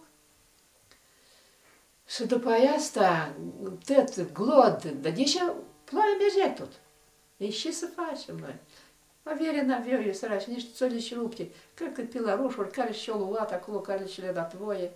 Și după asta, tot glod, dar deși ploaia mergea tot. Ei, ce să facem noi? Avere n-aveau eu, sărași, niște țoli și rupte. Cred că pe la roșuri, care și-o luat acolo, care și le-a dat voie.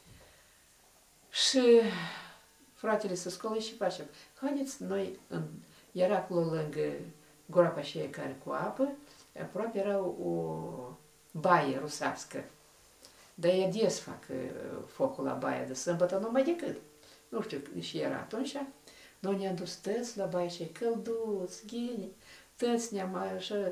Și fratele să scoală și facem. Haideți, noi, era acolo lângă groapa aceea care cu apă, aproape era o baie rusească. Dar ei des fac focul la baia de sâmbătă, numai decât. Nu știu și era atunci. Noi ne-am dus tăți la baie și călduți, ghini, tăți ne-am așa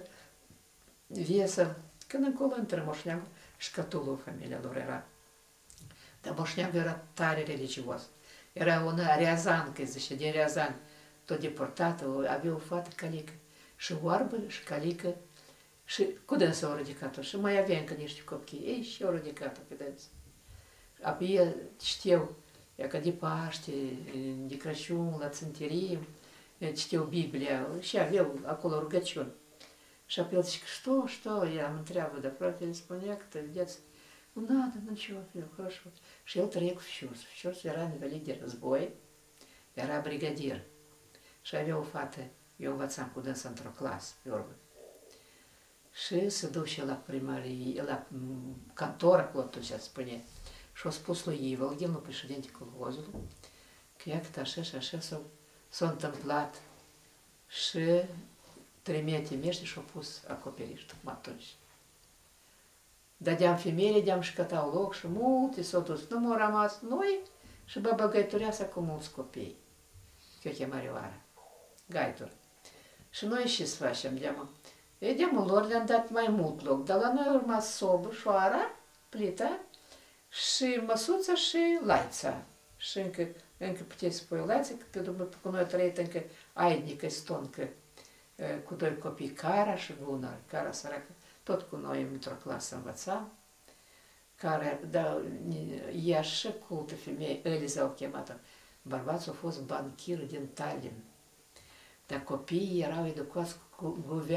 vesel. Când încolo intră moșneagul, șcătulul familia lor era. Dar moșneagul era tare religios. Era un Riazan, că zice, din Riazan, tot deportat, avea o fată calică. Și oarbă, și calică, și cu dânsa au ridicat-o. Și mai avea încă niște copii. Ei, și au ridicat-o pe dânsa. Apoi el știu, că de Paște, de Crăciun, la ținterim, știu Biblia și aveau acolo rugăciuni. Și apoi el zice, что? Я am întreabă, dar fratele spunea că, vedeți, nu надо, ничего, хорошо. Și el trec в Щурс. В Щурс era invalid de război, era brigadier. Și avea o fată, eu învățam cu dânsa într-o clasă, pe urmă. Și se duce la primărie, la cantor, acolo tot ce spune. Și a spus lui Ivălghin, președinte colhozului, că iată așa și așa s-a întâmplat. Și 3 metri mești și-au pus acoperiș, tocmai atunci. Dădeam femeile, de-am și cătau loc și multe s-au dus. Nu m-au rămas noi și baba Gaitoreasa cu mulți copii. Că o chema Rioara. Gaitor. Și noi ce să facem? De-amul lor le-am dat mai mult loc, dar la noi a urmat sobă, șoara, plita, și măsuța și laița. Și încă puteți spune laița, că pe noi a trăit încă aidnică, stoncă, cu 2 copii, Cara și Gunnar. Cara săracă, tot cu noi într-o clasă învăța. Care, da, ea și cultă femeie, Eliza o chemat-o. Bărbații au fost banchiri din Tallinn. Dar copiii erau educați cu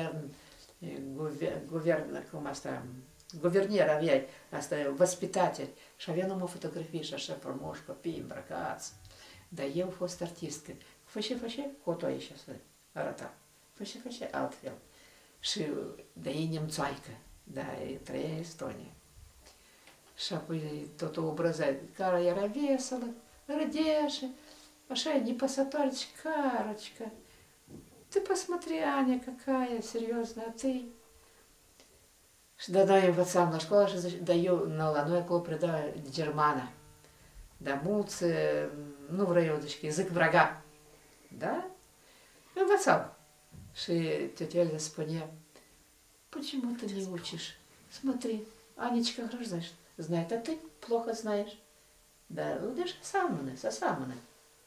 cum asta, guvernier avea, asta, văspitateri. Și avea numai fotografii și așa frumoși, copii îmbrăcați. Dar eu a fost artistcă. Făce, foto aici să arăta. Făce altfel. Și de ei nemțoaică, dar trăia în Estonia. Și apoi tot o obrăză, care era veselă, râdea și așa, непосatoare, Карочка, ты посмотри, Аня, какая серьезная, ты. Și da, noi învățam la școală și zice, dar eu la noi acolo predau germană. Dar mulți nu vreau, deci zic vraga. Da? Învățam. Și tetele spunea, почему ты не учишь? Смотри, Анечка хорошо знает, а ты плохо знаешь. Да, deci să seamănă.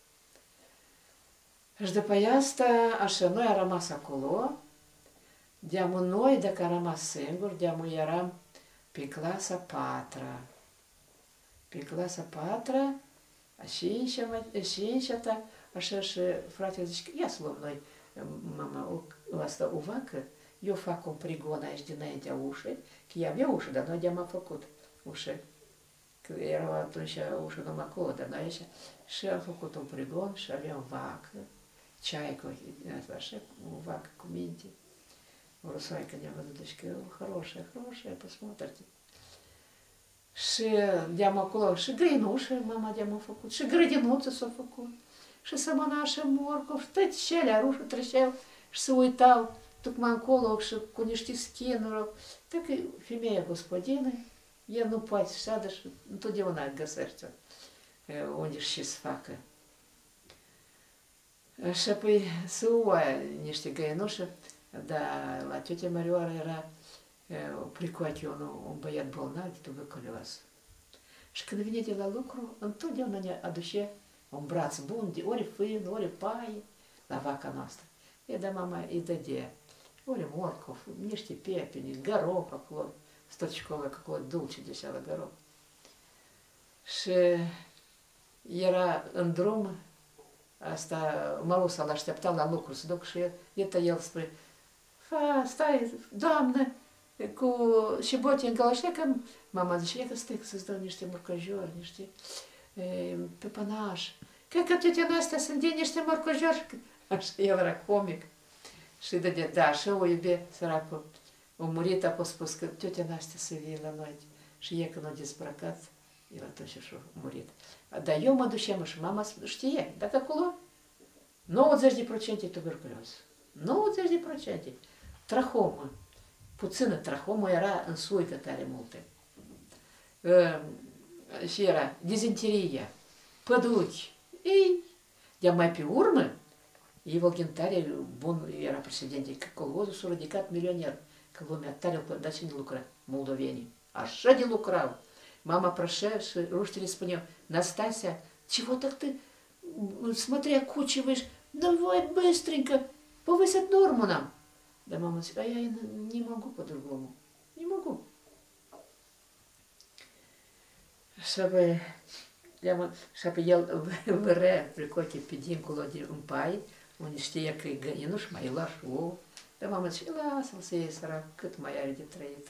Și după asta, așa, noi am rămas acolo, de-amul noi, dacă am rămas singur, de-amul eram pe clasa 4-a. Pe clasa 4-a, a 5-a, așa și fratele zice, ia să luăm noi, mama, asta o vacă, eu fac un prigon aici dinaintea ușii, că ea avea ușă, dar noi de-am făcut ușă. Că erau atunci ușă numai acolo, dar noi aici. Și am făcut un prigon și aveam vacă, ceaică, așa, o vacă cu minte. O rusoaică ne-a văzut, deci că хорошая, посмотрите. Și de-am acolo, și găinușă mama de-am făcut, și grădinuță s-a făcut, și sămănașă morcov, și toți cele rușă treceau și se uitau tocmai încolo și cu niște schinuri. Dacă femeia gospodină, el nu poate să șadă și întotdeauna găsește unde și să facă. Și apoi se uaie niște găinuși, dar la tiotea Mărioară era pricoate un băiat bolnav de tuberculoasă. Și când vine de la lucru, întotdeauna ne aduce un braț bun, de ori fân, ori paie, la vaca noastră. E, dar mama îi dădea ori morcov, niște pepeni, garof acolo, stărcicolă, acolo dulce de la garof. Și era în drum, asta, Măruța l-aștepta la lucru, să duc și el spune, stai, doamnă, cu șibote în gălășecă, mama zice, că stai să-ți dau niște morcojori, niște pepănași. Cred că tiotea Nastea sunt de niște morcojori. Așa el era comic. Și da, și o iube, săracul. A murit, a spus că tiotea Nastea să vie la noi. Și e când a dezbrăcat, el atunci și-a murit. Dar eu mă duceam și mama știe, dacă acolo 90% tuberculoză. 90%. Trahomă. Puțină trahomă era în suică tare multe. Și era dizenterie, păduchi. Ei, de mai pe urmă, Ivălghin tare bun era președinte, că colhozul s-a ridicat milioner, că lumea tare, dar cine lucra? Moldovenii. Așa de lucrau. Mama прощая, și ruștele spuneau, Nastasia, чего так ты, смотря кучиваешь, давай быстренько, повысить норму нам. Да мама говорит, а я не могу по-другому, не могу. Чтобы el vrea pricote pe dincolo de un pai, unde știa că e găinuș, mai lași ou. Dar mama zice, lasă-l să iei sărac, cât mai are de trăit.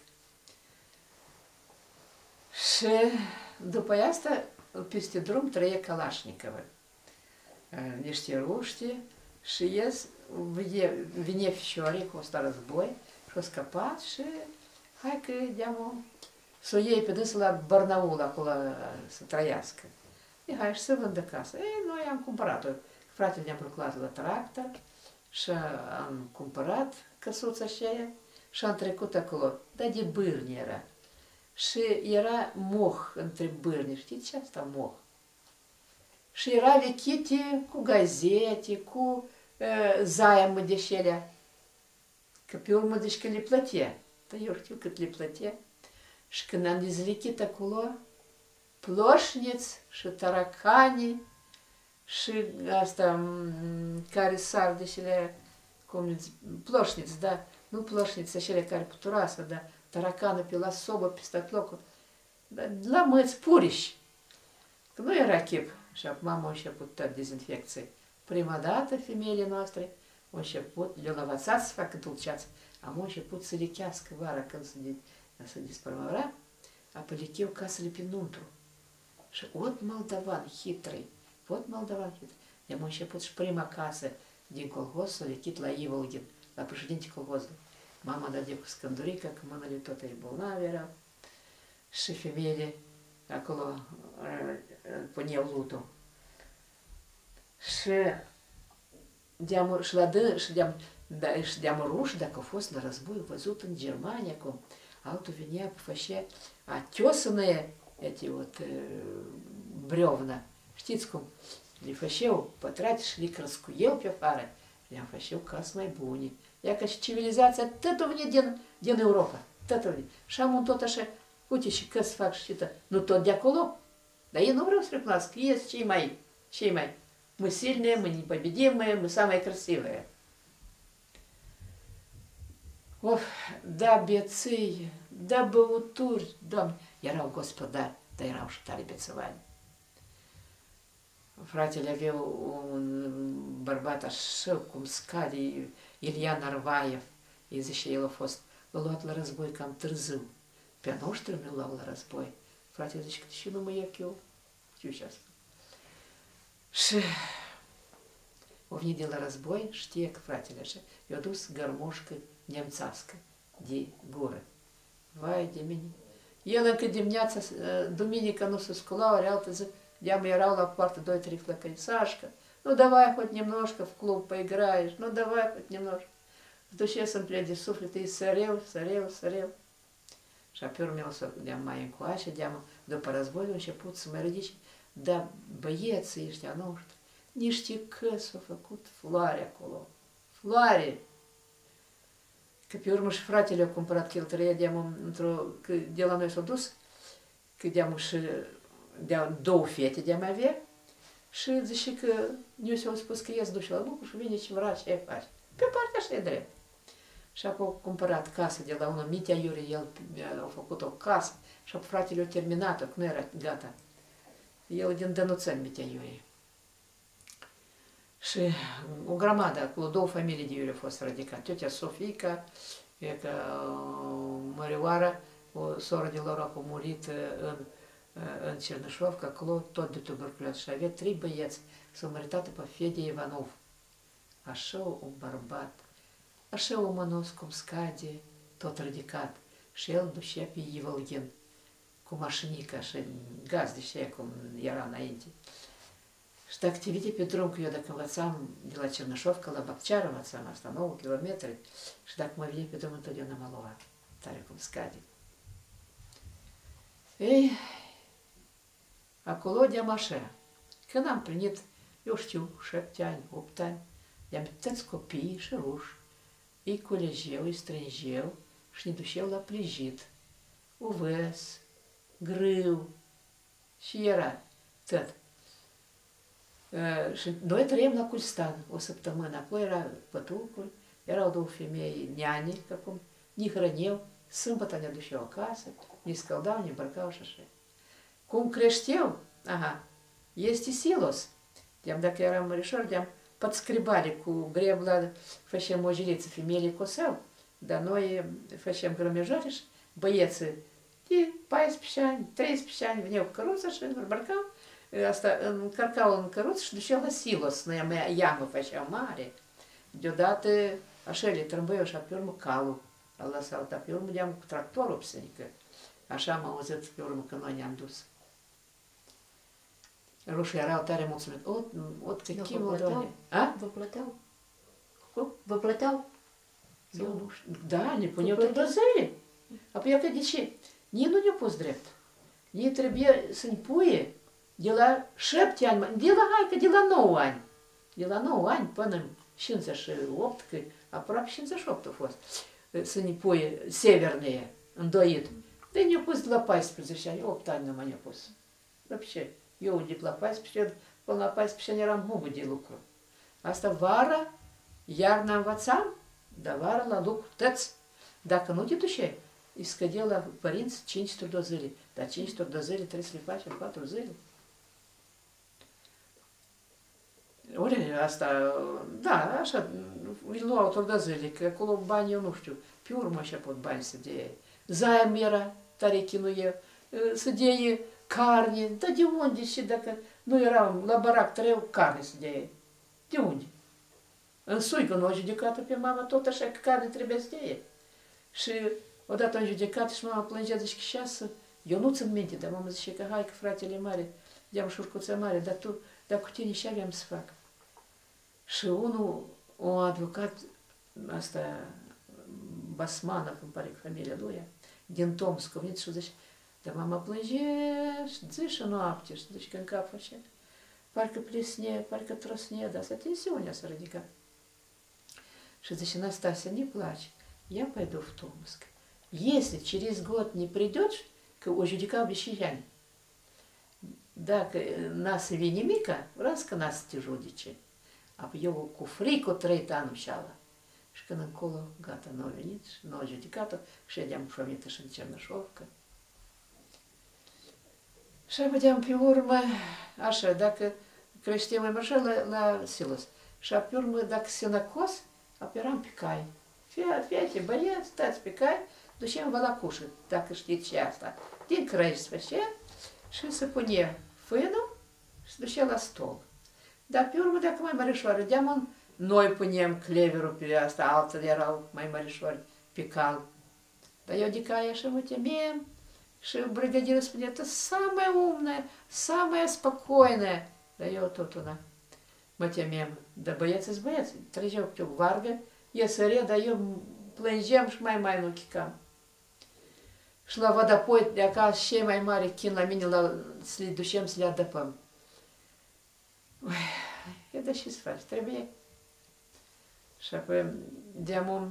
Și după asta, peste drum, trăie Kalașnicova. Niște ruști și ies, vine fișoare cu ăsta război și-a scăpat și hai că deamă să o iei pe dânsă la Barnaul, acolo să trăiască. E, hai și să vândă casă. Ei, noi am cumpărat-o. Fratele ne-am lucrat la tractor și am cumpărat căsuța aceea și am trecut acolo. Dar de bârni era. Și era moh între bârni. Știți ce asta moh? Și era vechite cu gazete, cu zaiamă de șelea. Că pe urmă zici că le plătea. Dar eu știu cât le plătea. Și când am dezlichit acolo, ploșniți și taracani și asta care sar de șele, ploșniți, da, nu ploșniți, șele care puturoasă, da, taracană pe la sobă, pe statlocul, la măți puriși. Că nu era chip. Și acum am început tot dezinfecție. Prima dată femeile noastre au început, le-au învățat să facă dulceață, am început să lichească vara când se dispărmăra, apoi licheu casele pe nuntru. Și ot moldovan hitrый, de-am început și prima casă din colhoz s-a lichit la Ivălghin, la președinte colhozului. Mama dădea cu scândurica, că mâinile tot ei bolnavi erau. Și femeile acolo puneau lutul. Și de-am ruși, dacă a fost la război, văzut în Germania cum altul venea, făcea atesănăie эти вот бревна. Știți cum? Le făceau pătrate și le crăscuiau pe afară. Le-am făceau case mai bune. Ia ca și civilizația tot o vine din Europa. Tot o vine. Și am un tot așa, uite și căs fac și tot. Nu tot de acolo. Dar ei nu vreau să recunosc. Ei sunt cei mai. Мы сильные, мы непобедимые, мы самые красивые. Of, da beții, da băuturi, Doamne, erau gospodari, dar erau și tare bețăvani. Fratele avea un bărbat așa cum scade, Ilian Arvaiev, îi zice, el a fost luat la război cam târziu. Pe a noștri mi-l luau la război. Fratele zice, că și nu mă iec eu, știu și asta. Și o venit de la război, știe că fratele așa, i-a dus gărmușcă nemțească de gură. Vai de mine! El încă dimineața, duminică nu se sculau, ori altă zi, de-am erau la poartă 2-3 flăcăi, Sașcă, Ну давай хоть немножко в клуб поиграешь, ну давай хоть немножко. В душе сэмпледи суфлет и сорел. Шапер мел дям маленькую Ася, дям до поразбойного ще пут смердич, да боец и штя, ну что. Ништяки софакут фларя коло. Флари. Că și fratele a cumpărat cheltuie, că de la noi s-a dus, că și două fete de-am avea și zice că nu s-a spus că ies duși la lucru și vine ceva ce faci. Pe partea așa e drept. Și apoi a cumpărat casă de la unul Mitea Iure, el a făcut o casă și apoi fratele a terminat-o, că nu era gata. El din Dănuțăni, Mitea Iure. Și o grămadă, acolo două familii de Iure au fost radicate. Tiotea Sofica, că Mărioara, o soră de lor a murit în Cernișov, că acolo tot de tuberculoză. Și avea 3 băieți, s-au măritat pe Fede Ivanov. Așa un bărbat, așa o mănos cum scade, tot ridicat. Și el ducea pe Ivolgin cu mașinica și gaz de cum era înainte. Și dacă te vede pe drum, că eu dacă învățam de la Cernișovca la Baccear, învățam asta, 9 kilometri, și dacă mă vine pe drum, întotdeauna mă lua, tare cum scade. Ei, acolo de-am așa. Când am plinit, eu știu, 7 ani, 8 ani, de-am toți copiii și ruși, îi culegeau, îi strângeau și ne duceau la plijit, uvăs, grâu, și era tot. Și noi trăiem la Culstan o săptămână. Acolo era pătucul, erau 2 femei neani, că cum ne hrăneau, sâmbătă ne duceau acasă, ne scăldau, ne îmbrăcau și așa. Cum creșteau? Aha, este silos. Dacă eram mărișori, podscribali cu grebla, făceam o jiliță, femeile coseau, dar noi făceam grămejori și băieții de 14 ani, 13 ani veneau cu căruța și îmbrăcau. Asta încărcau în căruță și duceau la silos. Noi iamă făceau mare. Deodată așa le trâmbăiau și pe urmă calul. Îl lăsau, dar pe urmă de-am cu tractorul psenică. Așa am auzit pe urmă că noi ne-am dus. Rușii erau tare mulțumit. Ot какие молодые. A? Vă plăteau? Cum? Vă plăteau? Eu nu știu. Da, ne puneau trudăzele. Apoi că de ce? Nici nu ne-a pus drept. Ei trebuie să-mi puie de la 7 ani, de la 9 ani. De la 9 ani până în 58, că aproape 58 a fost, să ne puie severne, îndoit. Dar ne-a pus de la 14 ani, 8 ani nu m-a pus. Dar ce? Eu de la 14, până la 14 ani eram mugă de lucru. Asta vara, iarna învățam, dar vara la lucru tăți. Dacă nu te duceai, îi scădea la părinți 500 de zile. Dar 500 de zile trebuie să le faci în 4 zile. Ori asta, da, așa, îi luau tot de zile, că acolo bani eu nu știu, pe urmă așa pot bani să dea. Zaim era, tare chinuie, să dea carne, dar de unde și dacă nu eram la barac, trăiau carne să dea. De unde? În Suigă nu a judecat pe mama tot așa că carne trebuie să dea. Și odată am judecat și mama plângea, zice că șasă, eu nu țin minte, dar mama zice că hai că fratele mare, de-am șurcuță mare, dar cu tine ce aveam să fac? Și unul, un advocat, asta, Basmanov, îmi pare că familia lui, din Tomsk, a venit și zice, dar mama plânge și zice noapte, și zice că în cap face, parcă plesne, parcă trosne, dar asta tensiunea s-a ridicat. Și zice, Nastasia, не плачь, я пойду в Томск. Если через год не придешь, că o judecau Beșișani. Dacă nas vine nimica, vreau că nas te judece. Apoi eu cu frică 3 ani șala. Și când încolo, gata, nu a venit și nu a judecat-o și de-am promită și în Cernișovca. Și apoi pe urmă, așa, dacă creștem mai așa la silos. Și pe urmă, dacă se năcos, apoi eram pe cai. Fete, băieți, stați pe cai, ducem vă la cușă, dacă știți ce asta. Din crăji se făcea și se punea fânul și ducea la stol. Dar pe urmă, dacă mai mărișoare, noi punem cleverul pe asta, alții erau mai mărișori pe cal. Dar eu de cai așa mă temem și brigadirul spunea, tu самая умная, самая спокойная. Dar eu tot una. mă temeam. Dar băieți-s băieți, treceau câte o vargă, e sărea, dar eu plângeam și mai nu chicam. Și la водопой de acasă, cei mai mari chin la mine, să le ducem să le adăpăm. E da și să faci, trebuie. Și apoi, de-amul,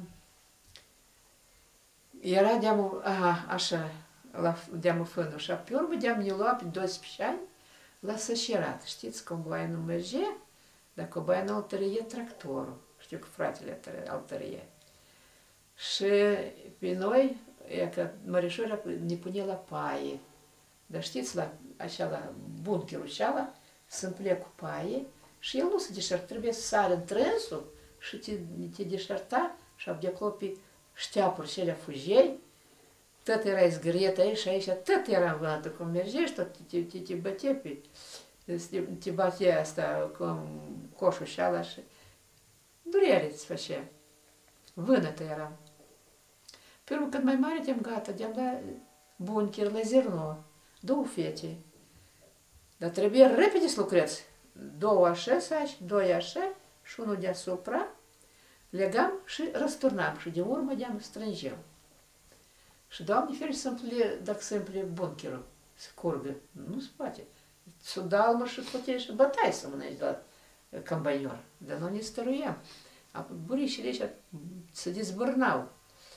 era de-amul, așa, de-amul fânul. Și pe urmă de-am ne lua pe 12 ani la Sășerat. Știți, comboaia nu merge, dar comboaia nu altărie tractorul. Știu că fratele altărie. Și pe noi, e că mărișoara ne pune la paie. Dar știți, așa la bunkerul ceala, se împlec cu paie și el nu se deșert, trebuie să sari în trânsul și te deșerta și de acolo pe șteapuri cele fugei, tot era zgâriet aici și aici, tot era învănată, cum mergești, tot te bătea pe, te batea asta cu coșul ceala și durere îți făcea. Vânătă era. Pe urmă, când mai mare te-am gata, de-am dat bunker la zerno, 2 fete. Dar trebuie repede să lucrezi. 2 așa saci, 2 așa și unul deasupra, legam și răsturnam și de urmă de-am strângeam. Și Doamne ferește să împle, dacă se împle bunkerul, să curgă, nu se poate. Sudalmă și puteai și bătai să mânești la combaior, dar nu ne stăruiam. Buricile ăștia se dezbârnau.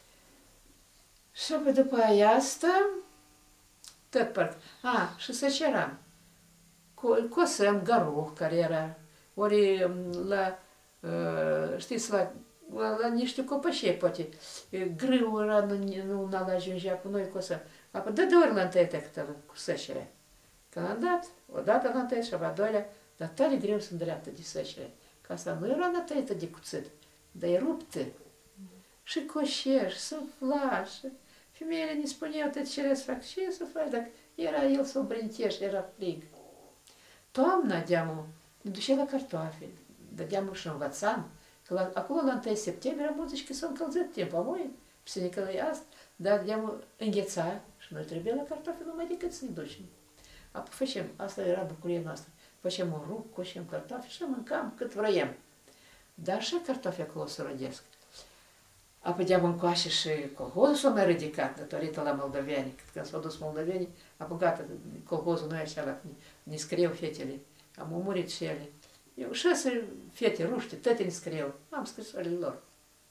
Și apoi după aia asta, tot parcă, și să ceram. Cosăm garuh, care era, ori la, știți, la niște copășei, poate, grâul era, nu ajungea cu noi cosăm. Apoi de 2 ori l-am tăiat cu sășerea. Când am dat, odată l-am tăiat și a doilea, dar tare greu să îndreaptă de sășerea. Că asta nu era tăiată de cuțit, dar e ruptă. Și coșeș, sufla, și femeile ne spuneau tot ce să fac, ce să faci, dacă era el să o brintești, era frig. Toamna, de-amul, ne ducea la cartofi, de-amul și învățam, că acolo la 1 septembrie am văzut că s-a încălzit timp, a moi, se Nicolae asta, dar de-amul îngheța și noi trebuie la cartofi numai decât să ne ducem. Apoi facem, asta era bucuria noastră, facem un rup, coșem cartofi și mâncam cât vrem. Dar așa cartofi acolo se rodesc. Apoi de-am încoace și colhozul s-a mai ridicat datorită la moldoveni. Când s-au dus moldovenii, apoi gata, colhozul noi așa, ne scrieu fetele. Am murit și ele. Eu 6 fete ruște, toate ne scrieu. Am scrisorile lor.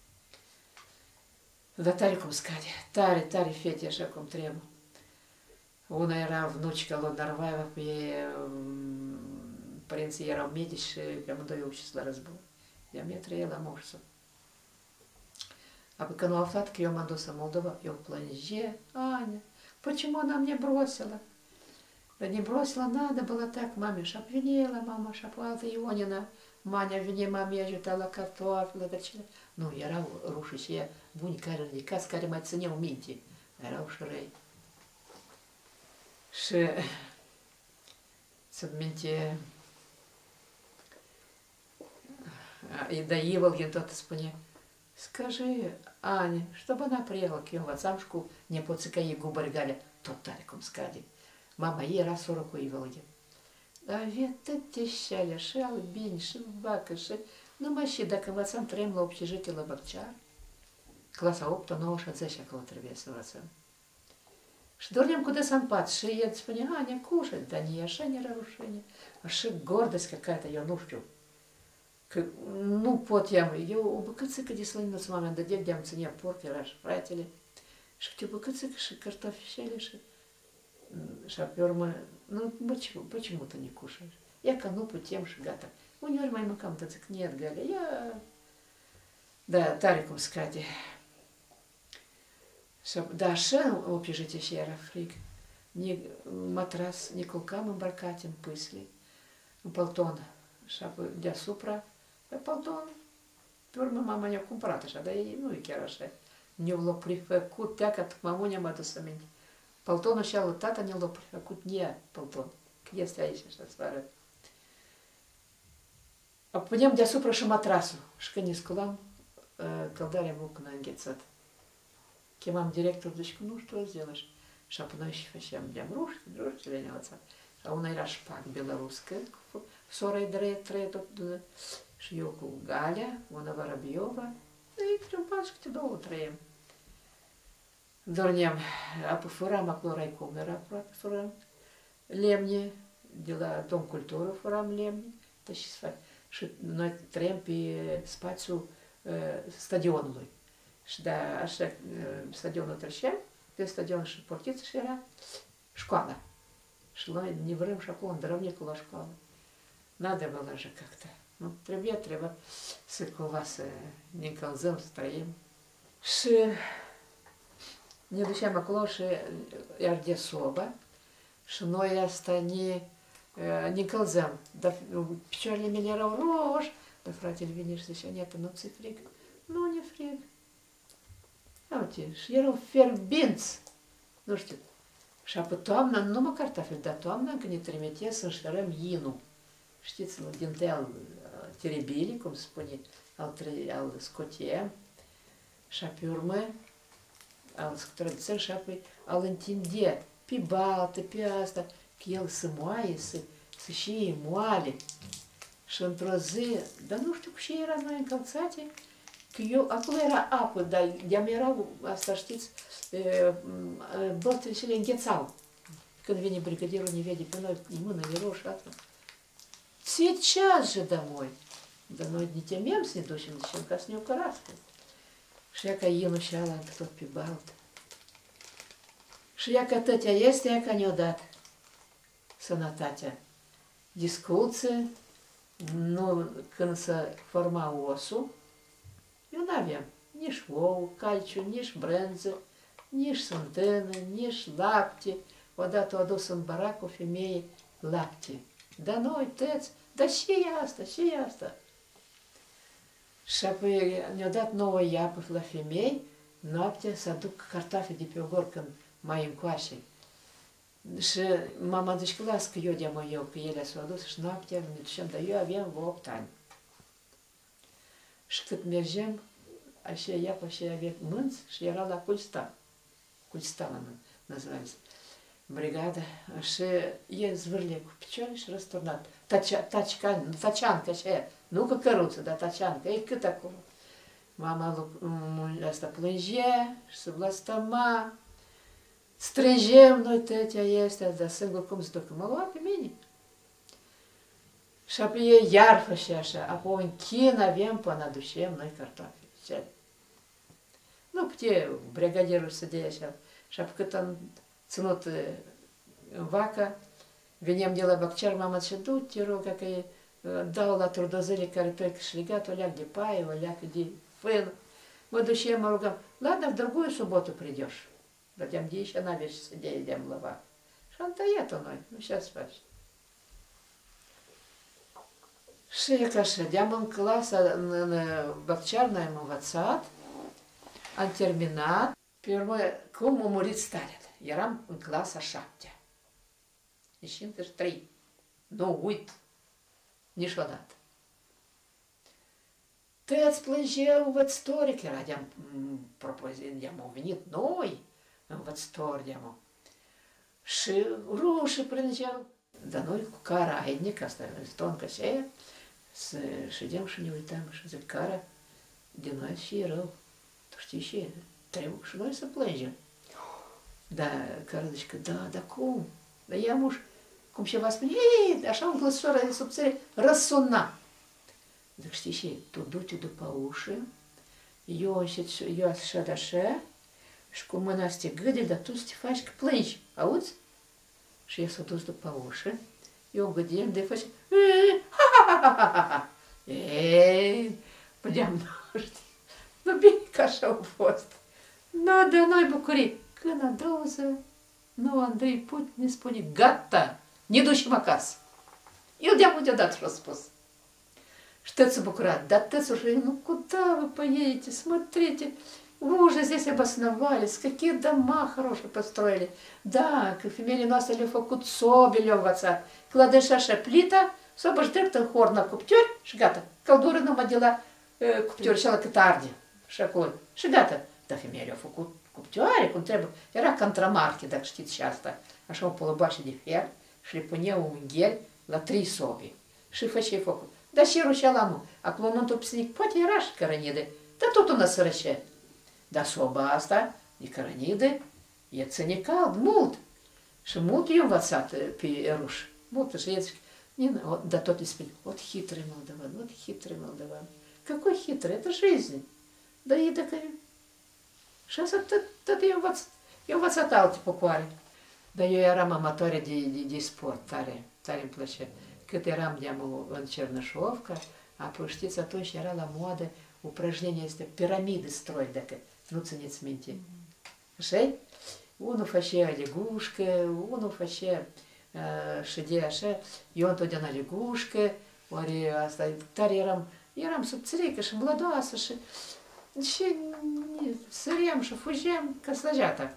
Dar tare cum scade, tare fete așa cum trebuie. Una era vnucica lui Narvaeva, pe părinții erau medici și pe amândoi ucis la război. Ea mi-a trăit la Moșsu. Apoi când au aflat că eu m-am dus în Moldova, eu plânge, Аня, почему она мне бросила? Да не бросила, надо было так маме, чтоб винила мама, чтоб altă Ionina, Маня vine mame, ajuta la cartofi, la dăcile. Nu, erau rușii și ea, buni care ridicați, care mai țineau minte. Erau și răi. Și țin minte, да Иволгин tot spune, скажи, Аня, чтобы она приехала к ее отцам в школу, не поцикай губы рыгали, тот тare cum scade. Mama ei era soră cu Ivălghin. Avea toate șalea, și albini, și vacă, și numai și dacă învățam, trăim la общежитие la Băccear, clasa 8, 9 și 10 acolo trebuie să învățăm. Și dormeam cu desa în pat și el spune, Аня, кушай, да не așa не разрушение, așa гордость какая-то, eu nu știu. Că nu pot eu o bucățică de slăninuță m-am dădea de-am ținea porc, era și fratele, și câte o bucățică și cartofișele și pe urmă, nu, почему ты не кушаешь? Я că nu putem și gata. Uneori mai mâncam, dar zic, нет, Галя, я... Da, tare cum scade. Și, da, așa în общежитие și era frig. Matras, ne culcam îmbrăcate în pâsle, în palton. Și apoi deasupra, pe palton, pe urmă mama ne-a cumpărat așa, dar nu e chiar așa. Ne-a l-a prefăcut, teacă, mamunia m-a dus aminte. Paltonul și al tata ne l-a prefăcut ea, palton, că este aici, așa, să vă arăt. Puneam deasupra și matrasul și când ne sculam, căldarea mult n-a înghețat. Chemam directorul, deci că nu știu, сделаешь. Și apoi noi și făceam de-am ruștile ne-a învățat. Și una era șpac belaruscă, sora trei tot, și eu cu Galea, Una Varabiova, и câte un pas și câte două trăiem. Dorneam, apă furam, acolo Raicom era aproape, furam lemne, de la Dom Cultură furam lemne, dar și să fac. Și noi trăiem pe spațiul stadionului. Și da, așa, stadionul trecem, pe stadion și portiță și era școala. Și noi ne vrem și acolo, îndrăvnicul la școală. Надо было же как-то. Nu, trebuie să cumva să ne încălzăm, să trăim. Și ne duceam acolo și ardea soba și noi asta ne încălzăm. Dar picioarele mele erau roși, dar fratele vine și zicea, Neta, nu ți-e frig? Nu, ne frig. Uite, și erau fierbinți. Nu știu. Și apoi toamna, nu numai cartofeli, dar toamna când ne trimitea să înșterăm inul. Știți, din tel terebili, cum se spune, al scotiem, și apoi urmă, al scutrățel, și apoi al întinde pe baltă, pe asta, că el se moaie, să și moale. Și într-o zi, dar nu știu cu ce era noi încălțate, că eu, acolo era apă, dar de-am erau, asta știți, băltele și le înghețau. Când vine brigadierul, ne vede pe noi, mână e roșie, asta. Сейчас же домой. Да noi ne temem să ne ducem, zicem, ca să ne ocărască. Și ea ca inul și ala tot pe baltă. Și ea ca tătea este, ea ca ne-o dat sănătatea. Discuție, nu, când se forma osul, eu n-aveam nici ou, calciu, nici brânză, nici smântână, nici lapte. Odată o adus în barac o femeie lapte. Dar noi, tăți, dar și asta, și asta. Și apoi ne-au dat nouă iapă la femei, noaptea să aduc cartofi de pe ogor când mai încoace. Și mama zice că las că eu de-am eu, că ele s-au adus și noaptea ne ducem, dar eu aveam 8 ani. Și cât mergem, așa iapă, așa avea mânți și era la Culstan. Culstan называется. Brigada, așa e zvârlie cu picioare și răsturnat. Taciancă, așa e. Nu că căruță, dar taciancă. E cât acolo. Mama asta plângea și se blastama. Strângem noi tătea este, dar singur cum se ducă. Mă lua pe mine. Și apoi e iarfă și așa. Apoi în chin avem până aducem noi cartofi. Nu putea brigadierul să dea așa. Și apoi cât am ținut în vacă, veneam de la Bacciar, mama zice, du-te, rog, că dau la trudozele care только șlegat, o leac de paie, o leac de fân. Mă ducem, mă rugăm, ладно, в другую субботу придешь. Dădeam de aici, n-avea ce să dea, ideam la vacă. Și am tăiat-o noi, nu știu să faci. Și e ca așa, de-am în clasa, în Bacciar, noi am învățat, am terminat, pe urmă, cum a murit Stalin. Eram în clasa 7. Deci 53. Nu uit niciodată. Tăți plângeau învățătorii, că era de-am venit noi, învățători de-am. Și rușii plângeau. Dar noi cu cara aidnic, asta e stoncă și aia, să ședem și ne uitam și zic, cara, de noi și e rău. Tu știi și trebuie și noi să plângem. Da, care zice că da, dar cum? Dar ea muș, cum ceva spune, ei, așa un glăsoară de subțire, răsuna. Zic, știi și, tu du-te după ușă, eu așa de așa, și cu mâna să te gâdeli, dar tu să te faci că plângi, auzi? Și ea s-a dus după ușă, eu gâdeam de face, ei, pădeam, nu bine că așa a fost. Da, dar noi bucurii. Când a doua zi, nu, Andrei Putin ne spune, gata, ne ducem acasă. Eu de-am deodată și-a spus. Și tăți s-a bucurat, dar tăți уже, ну куда вы поедете, смотрите, вы уже здесь обосновались, какие дома хорошие построили. Да, că femeile noastre le-au făcut sobe, le-au învățat. Clădești așa plită, sobă și drept în hor la cuptiori și gata. Căldură numai de la cuptiori și la cât arde. Și acolo. Și gata. Dar femeile le-au făcut cuptioare, cum trebuie. Era contramarche, dacă știți și asta. Așa o polăbașă de fer și le puneau un ghel la 3 sobe. și făceai focul. Dar și rușelamul, acolo nu într-o pisnic, poate era și cărănide, dar tot una sărășe. Dar soba asta, de cărănide, e ține cald, mult. Și mult eu învățat pe ruș. Mult, și zic, dar tot îi spune, вот хитрый молдаван, вот хитрый молдаван. Какой хитрый, это жизнь. Да и dacă... Și asta tot eu învățat alte popoare. Dar eu eram amatoare de sport, tare îmi plăcea. Cât eram în Cernașovca, apoi știți, atunci era la modă упражнение este piramide stroi, dacă nu țineți minte. Așa? Unul făcea legușcă, unul făcea și de așa, eu întotdeauna legușcă, ori asta, tare eram subțirică și mlădoasă și săream și fugeam ca slăgeata.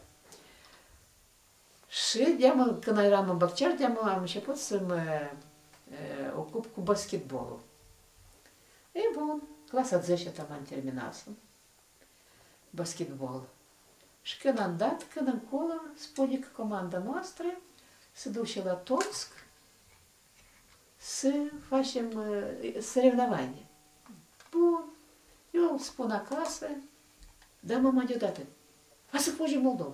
Și când eram în Băccești, am început să mă ocup cu basketbolul. E bun, clasa 10 am terminat basketbol. Și când am dat, când încolo, spune că comanda noastră se duce la Tomsk să facem sărevenavanie. Bun, eu spun acasă, da, mama deodată, a să fugi în Moldova.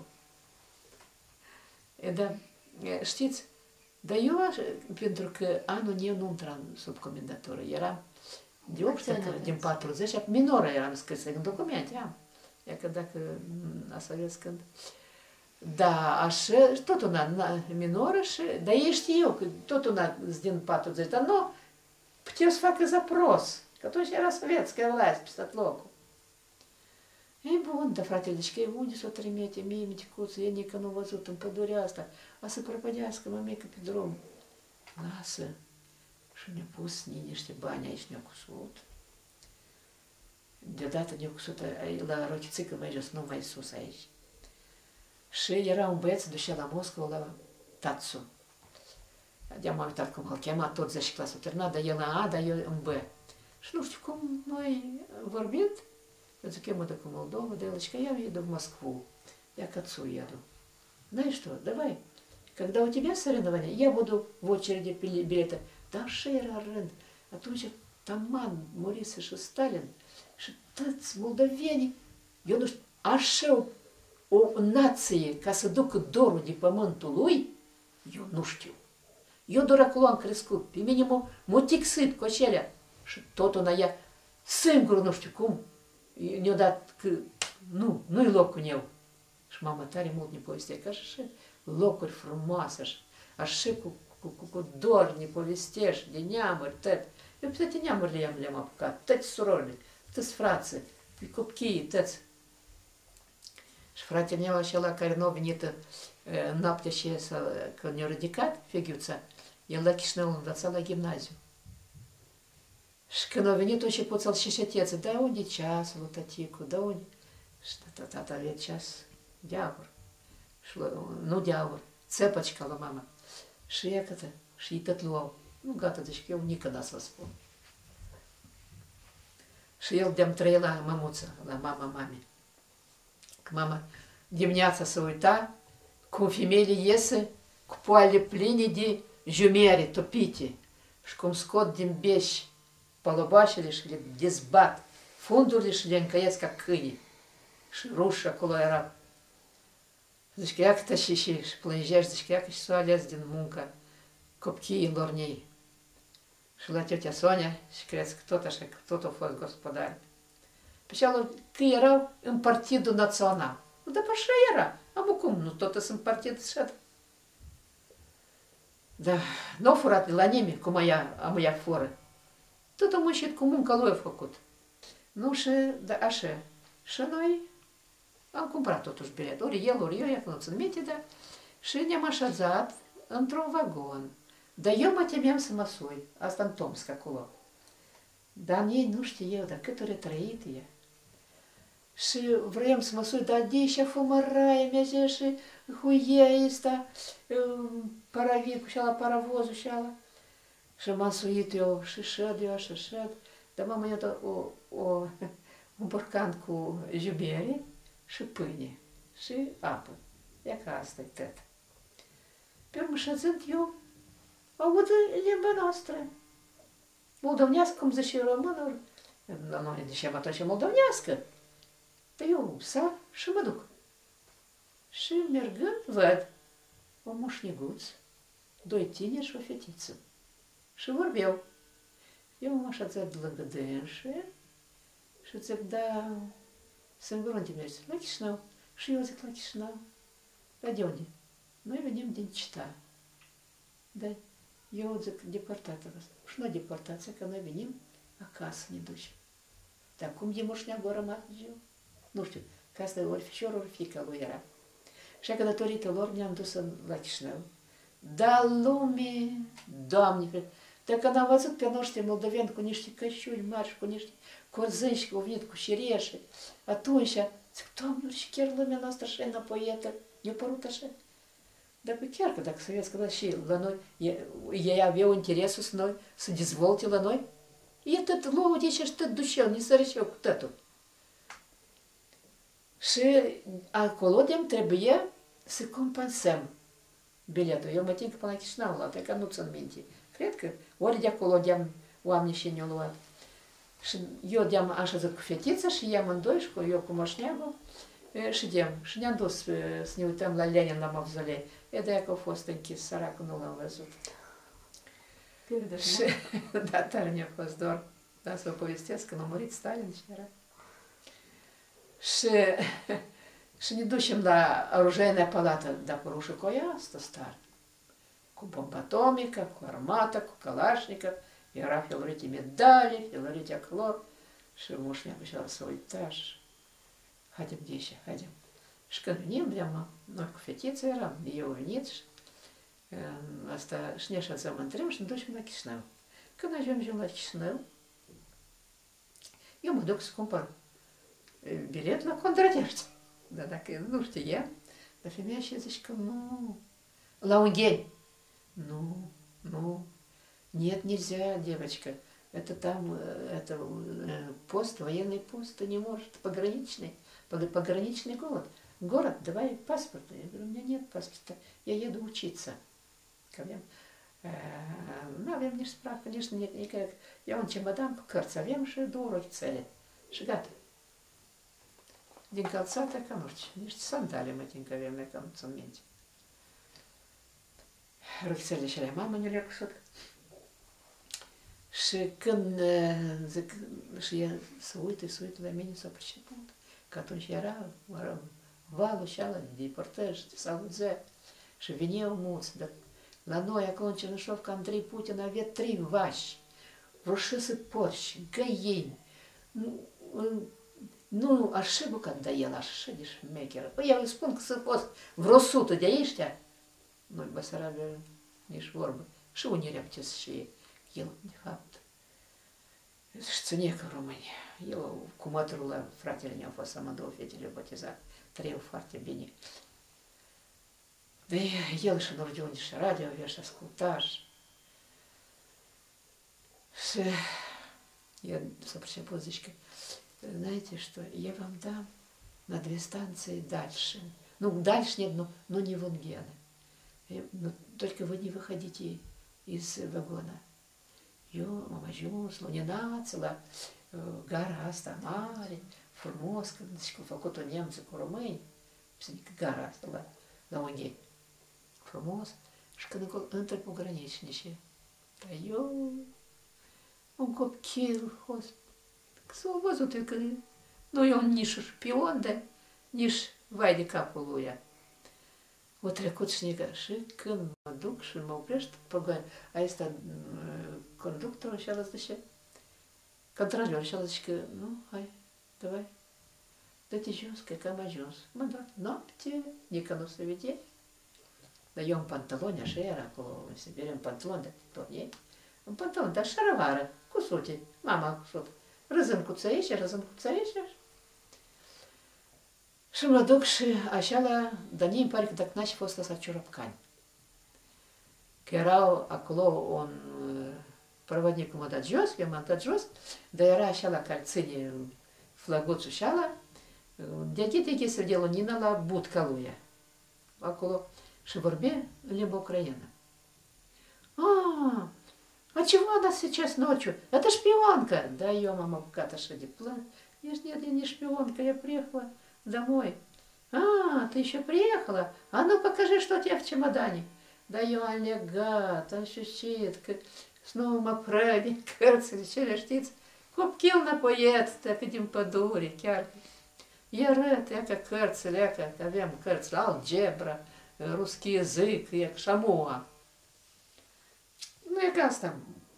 Da, știți, dar eu, pentru că anul eu nu intram sub comendatură, eram de 8 ani, din 40, minoră eram scrisă, în documente am. Ia că dacă asta aveți când... Da, așa, tot una minoră și... Dar ei știu că tot una din 40, dar nu puteau să facă zaпрос, că atunci era sovietskая власть pe stat locul. E bun, dar fratele, deci că unde s-o trimite, mie, miticuță, e nică nu văzut în pădurea asta, a să prăpădească mămică pe drum. Lasă. Și ne-a pus niște bani aici, ne-a cusut. Deodată ne-a cusut la rochițică mai jos, nu mai sus aici. Și era un băieț, ducea la Moscova, la Tatsu. De-am uitat cum îl chema, tot 10 clasă terminat, dar el în A, dar eu în B. Și nu știu cum noi vorbim, eu zic, eu mă duc în Moldova, dar el zice că я еду в Москву, я к отцу еду. Знаешь что, давай, когда у тебя соревнования, я буду в очереди билета. Да, așa era rând. Atunci Taman, Morise și Stalin și toți moldovenii, eu nu știu, așa o nație ca să ducă dorul de pământul lui, eu nu știu. Eu doar acolo am crescut, pe mine m-a tixit cu acelea și tot una ea, singur nu știu cum, ne-a dat că nu-i locul meu. Și mama tare mult ne povestea că așa locuri frumoase, așa cu dor ne povestești de neamuri, tot. Eu pe toate neamurile le-am apucat, toți surorile, toți frații, pe copchii, toți. Și fratele meu acela care nu a venit noaptea și când ne-a ridicat feghiuța, el la Chișinău învăța la gimnaziu. Și când a venit, a început să-l șișetețe, da unde ceasul, tăticu, da unde? Și tata avea ceas de aur. Și, nu de aur, țepăcica la mama. Și ea câtă, și ei tot luau. Nu gata, deci eu nică n-a să spun. Și el de-am trăit la mămuță, la mama mamei. Că mama dimineața se uita, cum femeile iese cu poale pline de jumere topite și cum scot din beș palobașele și le dezbat fundurile și le încăiesc ca câini. Și ruși acolo era. Zici că ia câtă și plângești, zici că ia că și s-o ales din muncă copchiilor ei. Și la tiotea Sonia, și crezi că tot așa, că tot au fost gospodari. Pe celor că erau în Partidul Național. Nu, dar așa era. Am cum, nu tot sunt partid și atât. Da, nu au furat la nimeni, cum am ea fură. Tot am ieșit cu munca lui a făcut. Nu, și, da, așa. Și noi am cumpărat totuși bilet. Ori el, ori eu, nu țin minte, da. Și ne-am așezat într-un vagon. Dar eu mă temeam să mă sui. Asta în Tomsk, acolo. Dar ei nu știu eu, dar cât ori trăit ea. Și vroiam să mă sui, dar de aici fumăraie, mi-a și huia asta, paravicul și ala, paravozul și ala. Și m-am suit eu și șed, dar mama i-a dat un borcan cu jubere și pâine și apă. Ia că asta-i tot. Pe urmă șezând eu, aud limba noastră. Moldovenească, cum zice românul, noi zicem atunci moldovenească. Dar eu sar și mă duc. Și mergând, văd o moșniguț, doi tineri și o fetiță. Și vorbeau. Eu m-am așezat lângă dânsă și zic, da, singur unde mergi? La Chișinău. Și eu zic, la Chișinău. Dar de unde? Noi venim din Cita. Da, eu zic, deportată. Și nu deportația, că noi venim acasă ne ducem. Dar cum de moșnea gora rămas eu? Nu știu, că asta ori fișor, ori fiica lui era. Și că datorită lor ne-am dus la Chișinău. Da, lume, Doamne, dar când am văzut pe noștri moldoveni cu niște cășuni mari și cu niște corzăși, au venit cu șireșe, atunci zic, Doamne, și chiar lumea noastră așa înapoietă, i-a părut așa. Dar chiar că dacă să vezi că și la noi, ei aveau interesul să noi, să dezvolte la noi, e tot laude și tot duceau, ne sărăceau cu totul. Și acolo de trebuie să compensăm biletul. Eu mă tin că până la Chișinău l-am, că nu țin minte. Cred că ori de acolo de-am oamenii și ne-au luat. Și eu de-am așezat cu fetița și ei amândoi și eu cu moșneagul și de-am. Și ne-am dus să ne uităm la Lenin, la mavzolei. E de-aia că a fost închis, săracul, nu l-am văzut. Și, da, tare mi-a fost dor. Da, să vă povestesc că n-a murit Stalin și era. Și ne ducem la оружейная палата, dar cu rușicoiastă star. Cu bombă atomică, cu armată, cu Kalashnikov. Era felurite medali, felurite acolo. Și moșnea așa să uita și haidem de aici, haidem. Și când venim, noi cu fetița eram, eu venit și asta, și ne așezăm în tren și ne ducem la Chișinău. Când ajungem la Chișinău, eu mă duc să cumpăr bilet la Condradiești. Dar dacă nu știa, dar femeia și zice că nu. La Ungheni. Ну, нет, нельзя, девочка. Это там, это пост, военный пост, ты не можешь, пограничный город, давай паспорт. Я говорю, у меня нет паспорта, я еду учиться. Nu avem nici spravcă, nici никак. Я un чемодан pe cărți avem și 2 rochițele. Și gata. Din calțată, că nu știu, niște sandale mă tin că avem, noi că nu țin minte. Rochițele și ale mama ne le-a cusut. Și când zic, și ea se uită la mine, s-a priceput. Că atunci era valul și ala de deportări, de saluzări. Și veneau mulți. Dar la noi, acolo în Cernușovca, Andrei Putin avea 3 vași, vreo 6 porci, găini. Nu, așa bucat de el, așa de șmecheră. Păi eu îi spun că s-a fost vreo 100 de ăștia. Noi, Basarabia, nici vorbă. Și unii repetesc și el, de fapt, și ține ca România. El, cu mătrul la fratele meu, a fost amândouă fetele botezat. Trăiau foarte bine. Да el și în Ordiune și radio avea și asculta și el s-a priceput, zice că знаете что, я вам дам на 2 станции дальше. Ну, дальше нет, но не в Унгене. Но только вы не выходите из вагона. Eu am ajuns la Nenață, la gara asta mare, frumos, că au făcut-o nemții cu români, gara asta la Ungheni. Frumos. Și când intră pe graničnici, dar eu, un copil, s-a văzut că nu e un nici șpion, dar nici vai de capul lui. O trecut șniga și când mă duc și mă oprește pe asta conductorul și ăla zice, controlor și ăla zice că nu, hai, давай, dă-te jos, că am ajuns. Mă dat noapte, nici nu se vede. Dar eu în pantaloni, așa era acolo, în Siberia, în pantaloni de tornei, în pantaloni, dar șaravară, cu sute, mama cu sute. Răzăm cu țărișe. Și mă duc și așa la Danii, îmi pare că dacă n-aș fost la Ciorapcani. Că erau acolo un проводник m-a dat jos, eu m-am dat jos, dar era așa la care ține flăguțul și ala, de sădeală Nina la budca lui. Acolo. Și vorbea în limba ucraină. А чего она сейчас ночью? Это шпионка. Да, ее мама apucat de plâns. Ești не шпионка, я приехала домой. А, ты еще приехала? А ну покажи, что у тебя в чемодане. Да eu am legat, ощущит, снова мапрădi, cărțile cele, știți? Copchil înapoi, dacă din pădure, chiar. I arăt, ia ca cărțile, ia că aveam cărți la algebra, ruski язык, ia șamua. Nu e ca asta.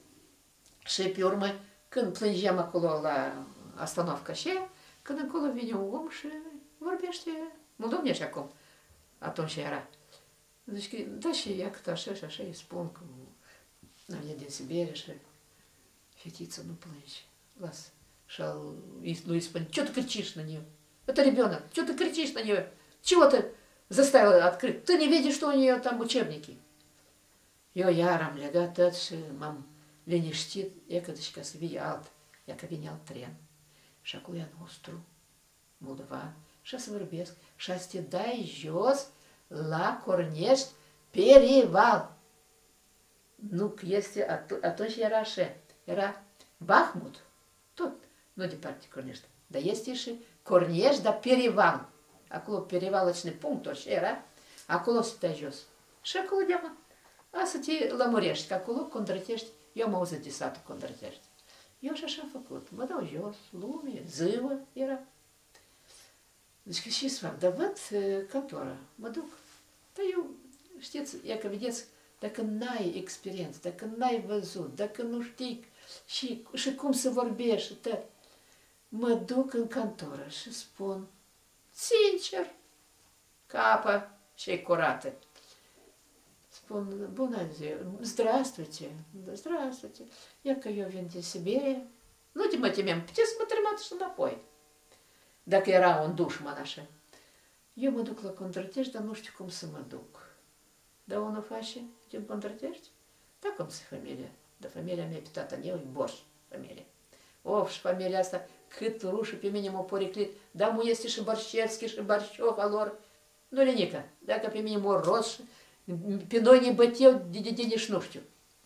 Și pe urmă, când plângeam acolo la astanovca și când acolo vine un om și vorbește moldovenește acum. Atunci era. Deci, da, și ia cât așa și așa îi spun că vine din Siberia și fetiță, nu plângi, lasă. Și lui îi spune, ce tu кричишь на нее? Это ребенок, что ты кричишь на нее? Чего ты заставила открыть? Ты не видишь, что у nее там учебники? Eu iar am legat tot și m-am liniștit, e că deci ca să vii e că vine alt tren. Și acolo e nostru, moldovan, și să vorbesc, și să te dai jos la Cornești Perival. Nu, este, atunci era așa, era Bahmut, tot, nu departe Cornești, dar este și Cornești, dar Perival. Acolo perivalăcine punctul și era, acolo să te dai jos. Și acolo de-am a să te lămurești, că acolo Condrătești, eu am auzit de satul Condrătești. Eu și așa am făcut, mă dau jos, lume, ziua era. Deci că și să fac, dar văd cantora, mă duc. Dar eu, știți, e că vedeți, dacă n-ai experiență, dacă n-ai văzut, dacă nu știi și cum să vorbești și tot, mă duc în cantoră și spun, sincer, capă și curată. Spun, bună ziua, здравствуйте, здравствуйте, я că eu vin din Siberia, nu te mă temeam, puteți să mă trămați și înapoi. Dacă era un dușman așa. Eu mă duc la Condrătești, dar nu știu cum să mă duc. Dar unul face din Condrătești? Da, cum să familia? Dar familia mea pe tata meu e Borș, familia. Of, și familia asta, cât rușă pe mine m-a poreclit, dar mu este și Borșevski și Borșov al lor. Nu lenică, dacă pe mine m-au ros, pe noi ne băteau de nici nu știu.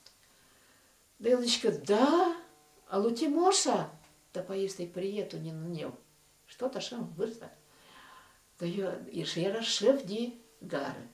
Dar el zice că da, a lui Timoșa, dar pe este prietenul meu. Și tot așa în vârstă. Dar eu, și era șef de gară.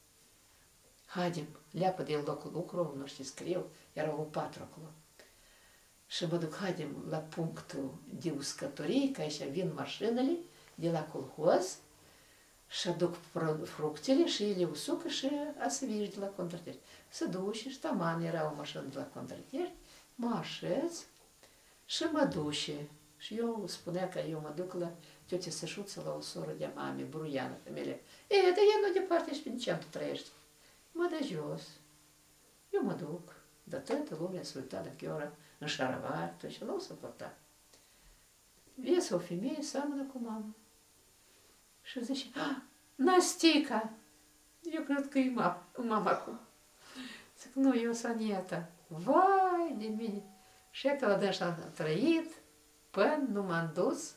Haidem, leapă de locul lucru, nu știu, scriu, erau 4 acolo. Și mă duc, haidem la punctul de uscătorie, că aici vin mașinile de la colhoz și aduc fructele și ele usucă și a să vii de la Condrătești. Să duci și taman era o mașină de la Condrătești, mă așez și mă duce. Și eu spunea că eu mă duc la tiotea Sășuță, la o soră de mame, Bruiană, familia. E, dar ea nu departe și pe ce tu trăiești. Mă dă jos. Eu mă duc. Dar toată lumea se uita la Chiora în șaravar, tot și nu se părta. Vezi o femeie, seamănă cu mamă. Și zice, Nastica! Eu cred că e mama acum. Zic, nu, eu sunt nieta. Vai de mine! Și că la dânsa am trăit, până nu m-am dus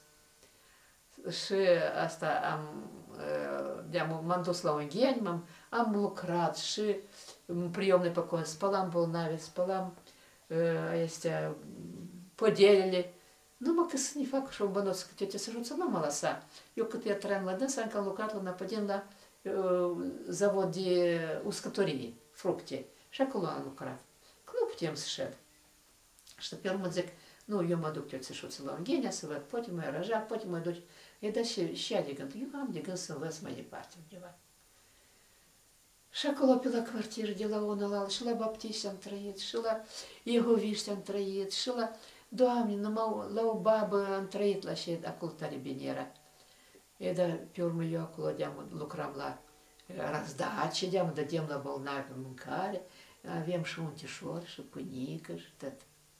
și asta m-am dus la Ungheni, am lucrat și în priomne pe acolo, spălam bolnavi, spălam astea, podelele. Numai că să ne fac și o bănuță, că tiotea Sășuță nu mă lăsa. Eu cât eu trăiam la dânsa, încă am lucrat la Napădin la zavod de uscătorie, fructe. Și acolo am lucrat. Că nu putem să șed. Și pe urmă zic, nu, eu mă duc tiotea Sășuță la Unghenia să văd, poate mă răja, poate mă duc. E da și ea de gând. Eu am de gând să învăț mai departe undeva. Și acolo pe la cartieră, de la unul la altul, și la baptiști am trăit, și la iehoviști am trăit, și la, Doamne, numai la o babă am trăit la și acolo tare bine era. E da, pe urmă eu acolo lucram la razdace, dădeam la bolnavi mâncare, aveam și untișor, și pâinică, și tot.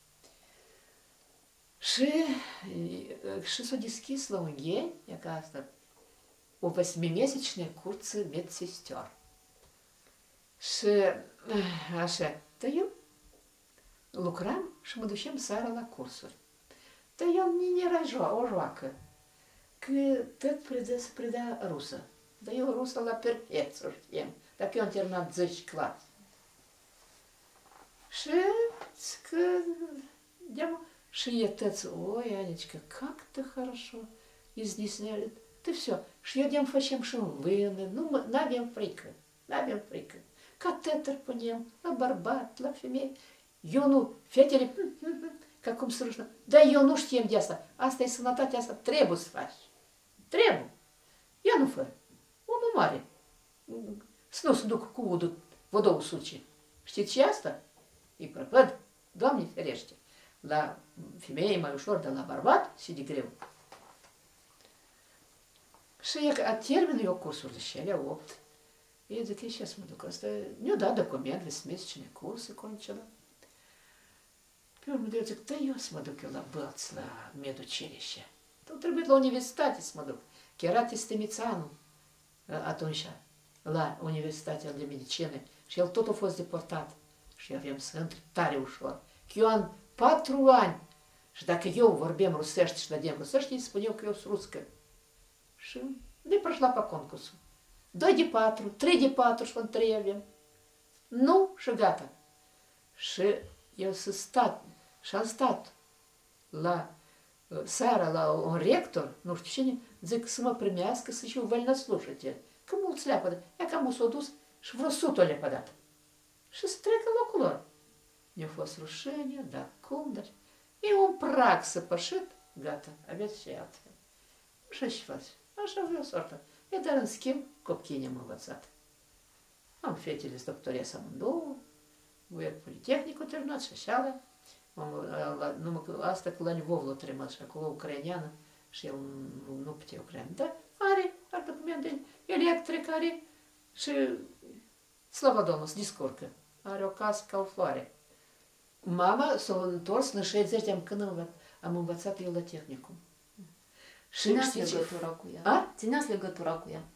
Și s-a deschis la Ungheni, e ca asta, o 8-mesečная cursă medsister. Și așa, dar eu lucram și mă duceam seara la cursuri. Dar el nu era o joacă, că tot predea rusă. Dar eu rusă la perfecție știam, dacă eu am terminat 10 clase. Și Шиетец, ой, Анечка, как ты хорошо изъясняли. Ты все, шьем фащем шумвыны, ну, набьем фрика, катетер по нем, на барбат, лафемей, юну, фетели, каком срочно, да юну штем дяса, астай саната дяса, требу сфаш, требу, яну фе, он умари, снос дук кувуду, водову сучи, штит часто, и пропад, дом не фереште. La femeie mai ușor, dar la bărbat și de greu. Și termin eu cursurile și alea 8. Eu zic, și să mă duc asta. Nu da document, vesmesečne curse кончила. Pe urmă eu zic, da eu să mă duc eu la Bălț, la medучилище. Tu trebuie la universitate să mă duc. Că era Tistemițanu atunci, la Universitatea de Medicină. Și el tot a fost deportat. Și aveam să intri tare ușor. Că eu am 4 ani. Și dacă eu vorbeam rusește și dădeam rusește, îi spuneau că eu sunt ruscă. Și ne pрошла pe concursul. 2 de 4, 3 de 4 și între avem. Nu, și gata. Și eu am stat la seara la un rector, nu știu cine, zic să mă primească să fiu вольнослушатель. Că mulți le-a pădat. Ea cam s-a dus și vreo 100 le-a pădat. Și să trecă locul lor. Mi-a fost rușine, dar cum, dar... E un prag săpășit, gata, aveți și altfel. Așa și faci. Așa vreau soarta. E dar în schimb, copiii ne-am învățat. Am fetele să doctorese amândouă, voier Politehnicul terminat și așa. Numai că asta că la Lvov l-a trimis și acolo ucraineană și el nu putea ucraineană. Dar are documente electric, are și, slava Domnului, se descurcă. Are o casă ca o floare. Mama s-a întors la 60 de ani când am învățat eu la tehnicum. Țineați legătura cu ea? Țineați legătura cu ea?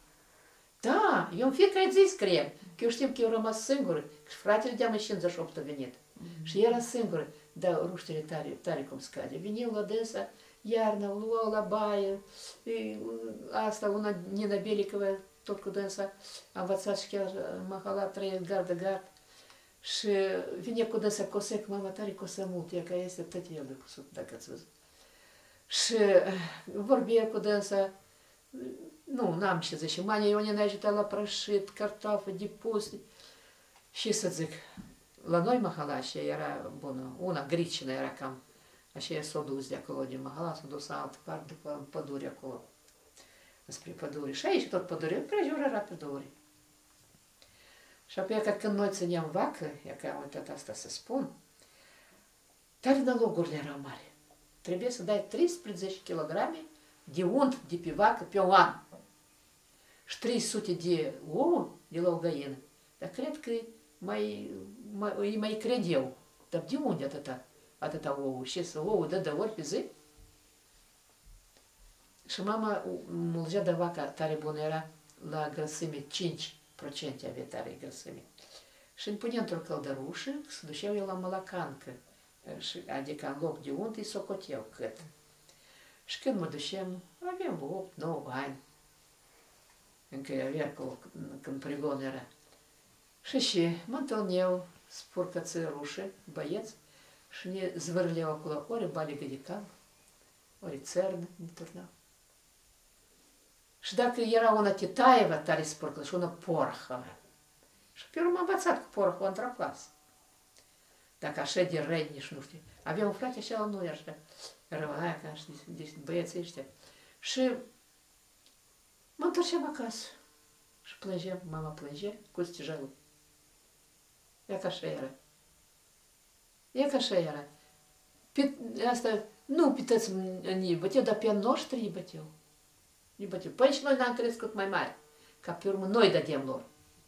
Da, eu în fiecare zi scriem. Că eu știu că eu rămas singură. Și fratele de-a 58 a venit. Și era singură. Dar ruștele tare cum scade. Veniau la dânsa, iarna, luau la baie. Asta, una Nina Belicova, tot cu dânsa, a învățat și chiar mahala, trăiesc gard de gard. Și vine cu dânsa cosec, mama tare cosă mult, ea că este tot el de cusut, dacă ați văzut. Și vorbea cu dânsa, nu, n-am ce zice, Mania eu ne ajutat la prășit, cartofi, de puste. Și să zic, la noi mahala așa era bună, una gricină era cam, așa s-a dus de acolo din mahala, s-a dus altă parte, după pădure acolo, spre pădure. Și aici tot pădure, prejur era pădure. Și apoi, când noi țineam vacă, e că am uitat asta să spun, tare nalogurile erau mari. Trebuie să dai 13 kg de unt de pe vacă pe un an. Și 300 de ouă de la o găină. Dar cred că îi mai cred eu. Dar de unde atâta ouă? Și să ouă dă de ori pe zi? Și mama mulgea de vaca tare bună era la grăsime 5% avea tare grăsime. Și îmi punea într-o căldărușă, se duceau eu la mălacancă. Adică în loc de unt îi socoteau cât. Și când mă duceam, aveam 8-9 ani. Încă avea când prigon era. Și mă întâlneau spurcăță rușă, băieți, și ne zvârleau acolo, ori baligă de cap, ori țărnă, ne turnau. Și dacă era una Titaeva tare spurcă și una Porhova. Și pe urmă m-am învățat cu Porhova într-o clasă. Dacă așa de răi, nici nu știu. Avea un frate așa, nu era așa. Rău, ca și băieții ăștia. Și mă întorceam acasă. Și plângeam, mama plângea cu stijalul. E ca așa era. E ca așa era. Asta, nu pe toți îi băteau, dar pe noștri îi băteau. Îi băteau. Păi și noi n-am crescut mai mari. Ca pe urmă noi dădeam lor.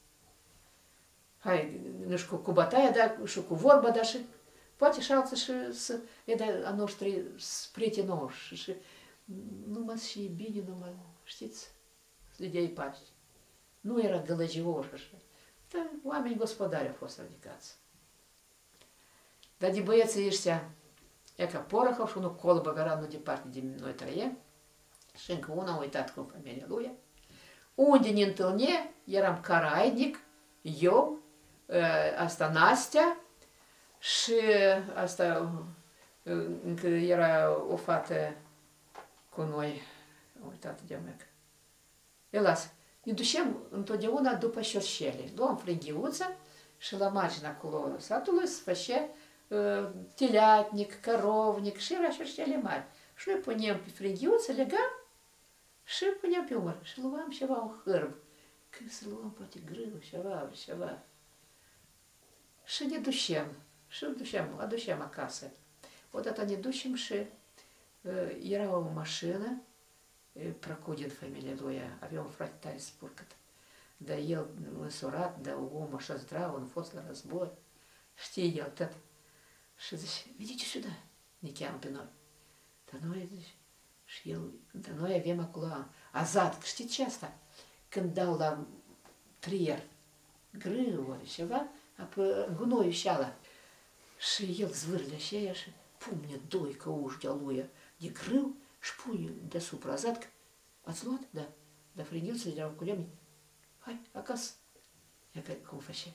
Hai, nu știu, cu bătaia, dar și cu vorba, dar și poate și alții și să, a noștri prietenoși și numai și bine, numai, știți, să le dea pace. Nu era gălăgioși așa, dar oamenii gospodari au fost ridicați. Dar de băieții ăștia, e ca Porохov și unul Colbă, era nu departe de noi trăie, și încă una a uitat cu familia lui. Unde ne întâlne, eram Caraidnic, eu, asta Nastea, Și asta, încă era o fată cu noi, am uitat de mic. E lasă, ne ducem întotdeauna după șorșele. Luam frânghiuță și la marginea acolo satului se făcea teliatnic, cărovnic și era șorșele mari. Și noi punem pe frânghiuță, legam și punem pe umăr. Și luam ceva, un hârb. Când să luăm poate grâu, ceva. Și ne ducem. Și aducem acasă. Odată ne ducem și era o mașină, Procudin familia lui, avea un frate tare spurcat. Dar el însurat, dar om așa zdrav, a fost la război. Știe el tot. Și zice, veniți sădă, ne cheamă pe noi. Dar noi, zice, și el, dar noi avem acolo azat, știți ce asta? Când dau la trier grâu ori ceva, apoi gunoiul și ala. Și el zvârle așa și pumne doi căuși de-a lui de grâu și pune deasupra azat. Ați luat? Da. Dar frânghiuțele erau cu lemne. Hai, acasă. Ia că cum face.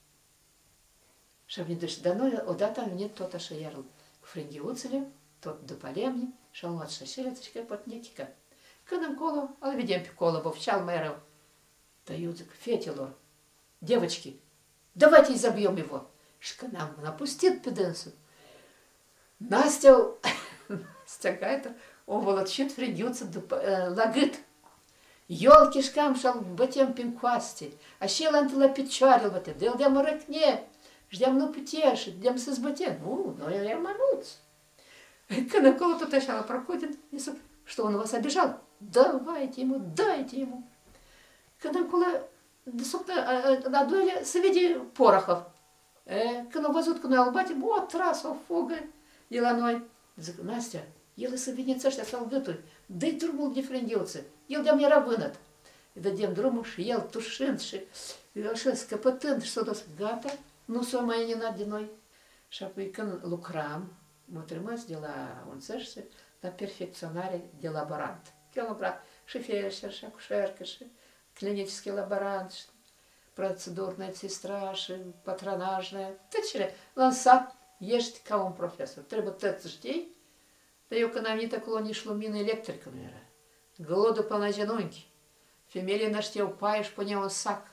Și am venit. Dar noi odată am venit tot așa iar cu frânghiuțele, tot după lemne și am luat șașeleță și că potnetică. Când încolo, îl vedem pe Colobov, cel mai rău. Dar eu zic, fetelor, девочки, давайте изобьем его. Și când am napustit pe dânsul, Nastea, какая-то, o volocit frânghiuță la gât. Eu îl chișcam și îl băteam prin coaste. Așa el la picioare îl băteam. De el de-am răcne. Și de-am nu putea și de-am să zbătea. Nu, noi eram mai mulți. Când acolo tot așa la Procudin, zic, что он вас обижал? Дайте ему. Când acolo, la doilea, se vede Porохов. Când au văzut că noi îl batem, o tras, o fugă de la noi. Zic, Nastea, el să vineți ăștia sau gâturi, dă-i drumul de frânghiuță. El de-am era vânăt. Îi dădem drumul și el tușând și așa scăpătând și s-a dus, gata, nu s-a mai înenat de noi. Și apoi când lucram, m-a trimis de la unțăște la perfecționare de laborant. Eu lucra și felșer, și acușercă, și clinici laborant, și procedurная sestra, și patronajная. Tot cele. În sat ești ca un profesor. Trebuie tot să știi. Dar eu când am venit acolo nici lumină electrică nu era. Голода până la genunchi. Femeile nășteau paie și puneau în sac.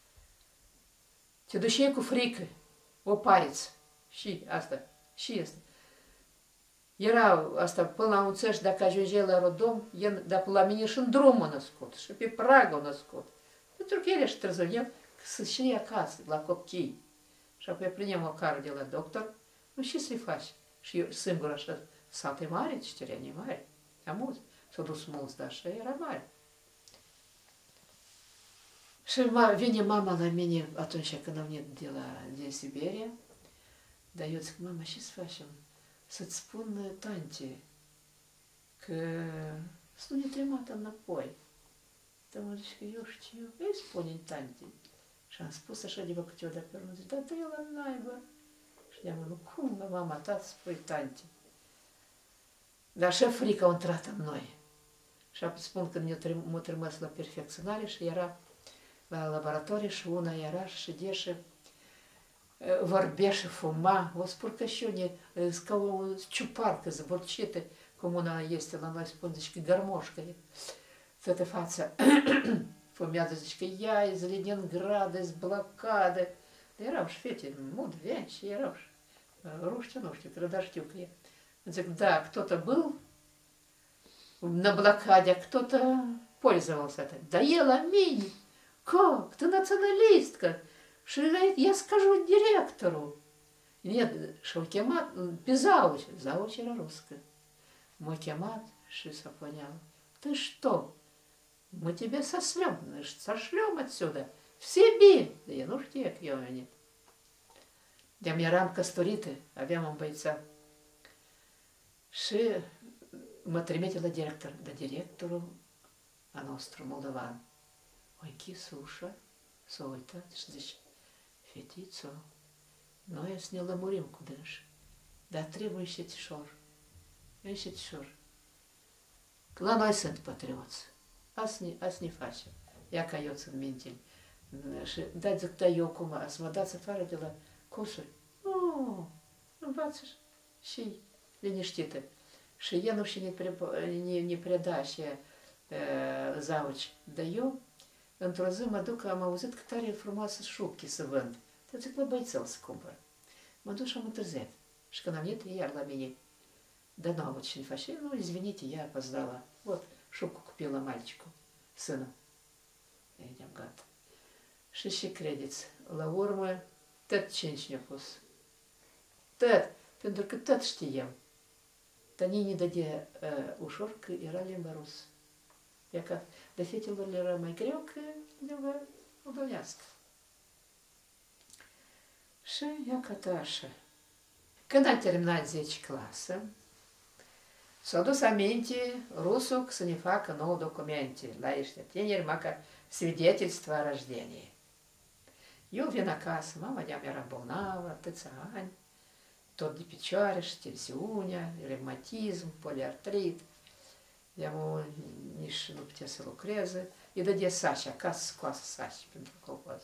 Te duceai cu frică, o pariță. Și asta. Era asta până la unțești, dacă ajungeai la Rodom, dar la mine și în drum a născut, și pe Praga a născut. Pentru că el ești trăzănel să știi acasă, la copii. Și apoi prindem o cară de la doctor, nu și să-i faci. Și eu singur așa, sat e mare, tereni mare, mulți. S-au dus mulți, dar așa era mare. Și vine mama la mine atunci când am venit din Siberia, dar eu zic, mama, ce să facem? Să-ți spun tante că să nu ne trimată înapoi. Dar mă zice că eu știu, îi spune tante. Și am spus așa de câte ori de pe urmă, zic, da, eu la naibă. Și de-am nu, cum la mama ta să spui tante? Dar așa frică a intrat în noi. Și apoi spun că m-a trimis la perfecționare și era la laboratorie și una era și ședea și vorbea și fuma. O spurcășiune, ca o ciuparcă zăborcită, cum una este la noi, spun, zice că gărmoșcă e. Toată fața fumează, zice că ea e z Leningrada, e z blocadă. Dar erau și fete, mult și erau și ruși, nu știu, dar știu că e. Zic, да, кто-то был на блокаде, а кто-то пользовался это. Да ела мини. Как? Ты националистка. Что я скажу директору. Нет, что кемат, пизауч. Зауч era русская. Мой кемат, Шиса понял. Ты что? Мы тебя сошлем отсюда. В Сибирь. Да я nu știe că eu venit. De-am eram căsătorită, aveam un băițat. Și mă trimite la director, dar directorul a nostru, moldovan, a închis ușa, s-a uitat și zice, fetițo, noi să ne lămurim cu dânși, dar trebuie încetișor. La noi sunt patrioți, azi ne facem. Ia ca eu țin minte. Și da, zic, da, eu cum, ați mă dați afară de la cursuri? Nu, învață și liniștită. Și el nu și ne preda și zauci. Dar eu, într-o zi mă duc, am auzit că tare frumoasă șupche să vând. Te zic, bă, băițel să cumpăr. Mă duc și am întârziat. Și când am venit, iar la mine. Да ну, вот что не фаши, ну, извините, я опоздала. Вот, шубку купила мальчику, сыну. Я идем гад. Și credeți, la urmă, tot cinci ne-a pus. Tot, pentru că tot știam. Dar nici ne dădea ușor că era limba rusă. E ca de fetelor le era mai greu că limba moldovenească. Și ia ca așa. Când am terminat 10 clasă, s-a dus aminte rusul să ne facă nouă documente la ăștia tineri, măcar свидетельство о рождении. Eu vin acasă, mama de-am era bolnavă, atâția ani, tot de picioare și tensiunea, reumatism, poliartrit, de-am nici nu putea să lucreze, îi dădea saci acasă, scoasă saci pentru colhoz.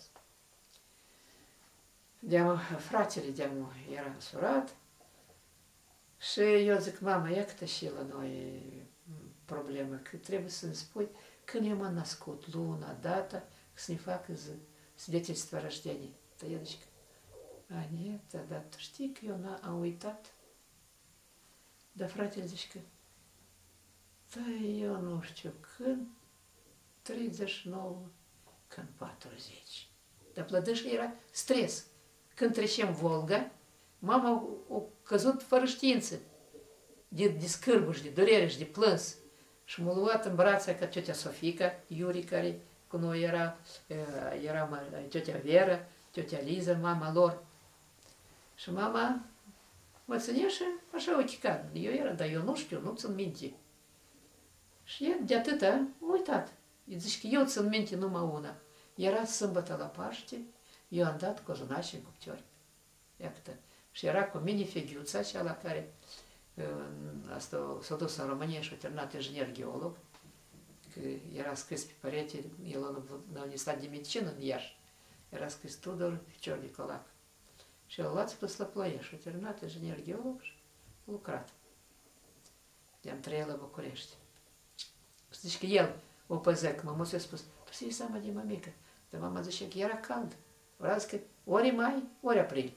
De-am fratele de-am era însurat și eu zic, mama, ia câtă și la noi problemă, că trebuie să-mi spui când eu m-am născut, luna, data, să ne facă свидетельство о рождении. Da el zice, a, нет, dar tu știi că eu am uitat? Dar fratele zice că, da, eu nu știu, când 39, când 40. Dar plădâșă era stres. Când trecem Volga, mama a căzut fără știință, de scârbuși, de durere și de plâns. Și m-a luat în brațe ca tiotea Sofica, Iuri, care cu noi era tiotea Vera, tiotea Liza, mama lor. Și mama mă ținea și așa o chicat. Eu era, dar eu nu știu, nu țin minte. Și el de atâta a uitat. Îi zice că eu țin minte numai una. Era sâmbătă la Paște, eu am dat cozonaș în cuptiori. Iată. Și era cu mine feghiuța, cea la care asta s-a dus în România și a terminat inginer-geolog, că era scris pe perete, el la Universitatea de Medicină în Iași, era scris Tudor, Picior de Colac. Și el l-ați pus la Ploiești, a terminat inginer-geolog și a lucrat. De-am trăit la București. Și zice că el o păzea, că mămuța a spus, tu să iei seama de mămică. Dar mama zice că era cald. Vreau că ori mai, ori april.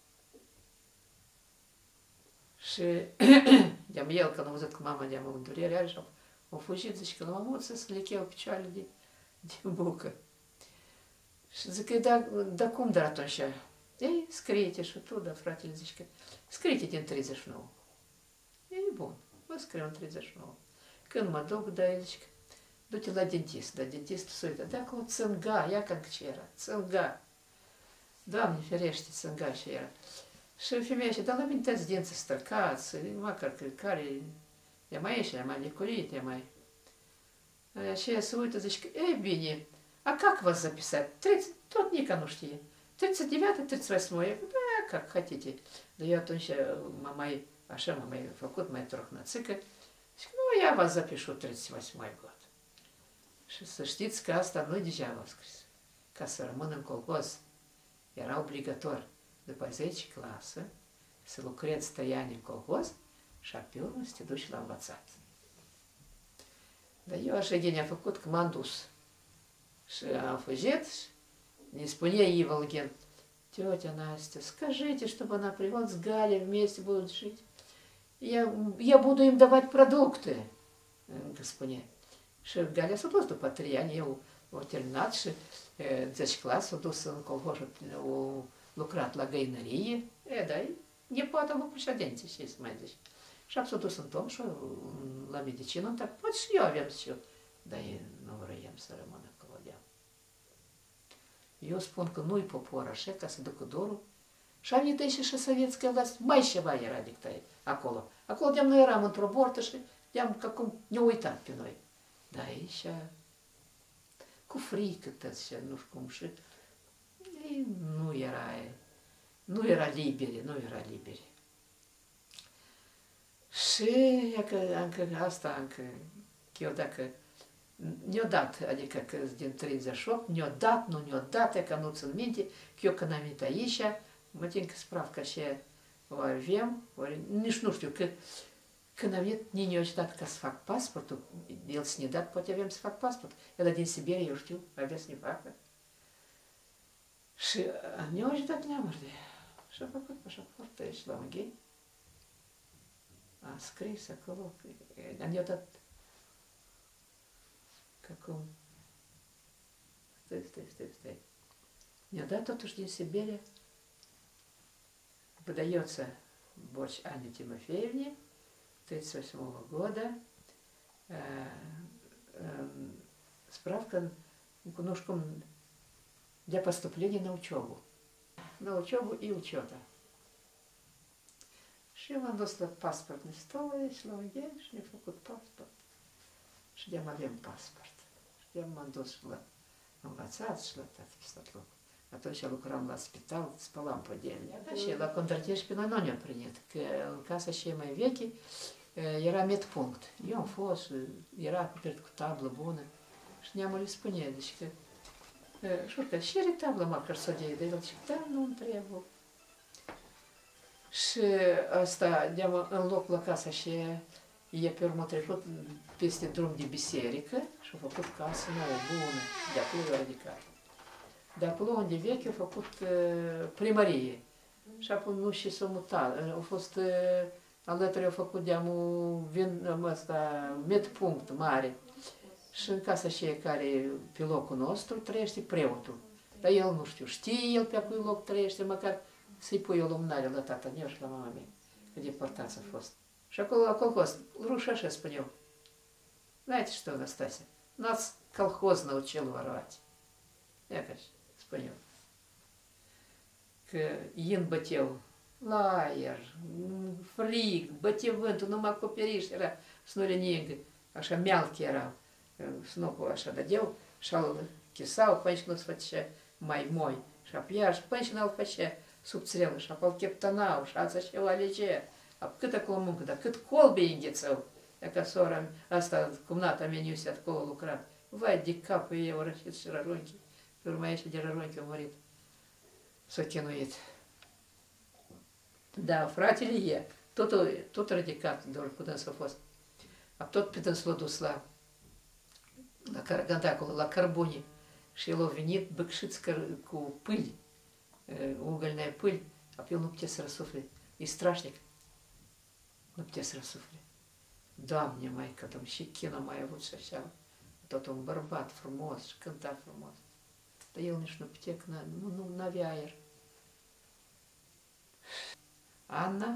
Și de-am el, când am văzut că mama de-am în durere, așa, a fugit, zice că la mămuță să lecheau picioarele de bucă. Și zic că, da cum, dar atunci? Ei, scrie-te și tu, dar fratele zice că, scrie-te din 39. Ei, bun, vă scriu în 39. Când mă duc, da, el zice că, du-te la dentist, dar dentistul se uită, da, acolo țânga, ia că ce era, țânga. Doamne ferește, țânga și era. Și femeia și, dar la mine toți dinții stăcați, măcar că care, e mai ieși, e mai lecurit, e mai... Și ea se uită, zice că, ei bine, a как вас записать? 30, tot Nica nu știe. 39, 38, eu, da, как хотите. Dar eu atunci m-am mai, așa m-am mai făcut, mai trohnățică, și nu, я вас запишу 38 год. Și să știți că asta nu degeaba scris. Ca să rămân în colhoz, era obligator după 10 clasă să lucrezi 3 ani în colhoz și pe urmă să te duci la învățat. Dar eu așa gine a făcut că m-am dus. Și am fugit și не спуне Иволгин. Тетя Настя, скажите, чтобы она привела с Галей вместе будут жить. Я буду им давать продукты. Спуне. Și Galia s-a dus după 3 ani, eu au terminat și 10 clas, s-a dus în colhoz, au lucrat la găinărie, dar nepoata lui președinte, ce să mai zici. Și s-a dus în Tom și la medicină, dar poate și eu aveam și eu, dar nu vroiam să rămân acolo de-am. Eu spun că nu-i popor așa, ca să ducă dorul. Și am venit și sovietskая власть, mai ceva era dictat acolo. Acolo de-am noi eram într-o bortă și de-am ca cum ne-au uitat pe noi. Dar aici, cu frică tăți și nu știu cum și nu era liberi. Și încă asta, încă, eu dacă ne-o dat, adică că din 38, ne-o dat, nu ne-o dat, că nu țin minte, că eu când am venit aici, mă tin că spravka și avem, nici nu știu, că când am venit, nici nu dat ca să fac pasportul, el să ne dat, poate aveam să fac pasport. El din Siberia, eu știu, avea să ne facă. Și ne-au ajutat neamuri de. Și a făcut pașaport aici la Ungheni. A scris acolo, ne-au dat, că cum, stai. Ne-au dat totuși din Siberia, выдается Борщ Анне Тимофеевне 1938 года, справка для поступления на учебу. На учебу и учета. Și m-am dus la pasportный stol aici, la Ungheni, și ne-a făcut pasport. Și de-am avem pasport. Și de-am m-am dus la învățat și la tot lucru. Atunci lucram la spital, spălam pe dele. Da, și la Condorcești pe noi nu ne-a primit, că în casa și mai veche era medpunct. Eu am fost și era acoperit cu tablă bună. Și neamul îi spune, deci că, șurcă, și are tablă măcar să o dea, dar el zice, da, nu-mi trebuie. Și asta, de-am în loc la casa și e pe urmă trecut peste drum de biserică și a făcut casă nouă, bună, de acolo e ridicat. De acolo unde vechi a făcut primărie. Și apoi nu și s-a mutat. Au fost, alături au făcut de-amul medpunct mare. Și în casa și care pe locul nostru trăiește preotul. Dar el nu știu, știe el pe acui loc trăiește, măcar să-i pui o lumânare la tata meu și la mama mea, că deportați a fost. Și acolo la colхоз, rușă așa spun eu. Знаете что, Настасья, нас колхоз научил воровать. Якось, spun eu. Că in băteau, laier, frig, bătea vântul, numai acoperiș era snoreningă, așa mealchi erau, snopul așa dădeau și îl chisau, până și nu-ți făcea mai moi. Și apoi și până și nu-l făcea subțirelă și apoi cheptănau și ața și o alegea. Cât acolo muncă, dar cât colbe îi înghețau. Dacă sora asta, cumnata mea Niusia, acolo lucra. Vai, de capul ei au rășit și rărunchi. Pe urmă aici de rărunchi a murit. S-a chinuit. Da, fratele e. Tot ridicat, doar cu dânsul a fost. A tot pe dânsul l-a dus la Caragandacul, la cărbune. Și el a venit băcșiț cu pâli, угольная пыль, apoi el nu putea să răsufle. E strașnic. Nu putea să răsufle. Doamne, Maică, Domn, și chin a mai avut și așa. Tot un bărbat frumos și cânta frumos. Dar el nici nu putea, că nu avea aer. Anna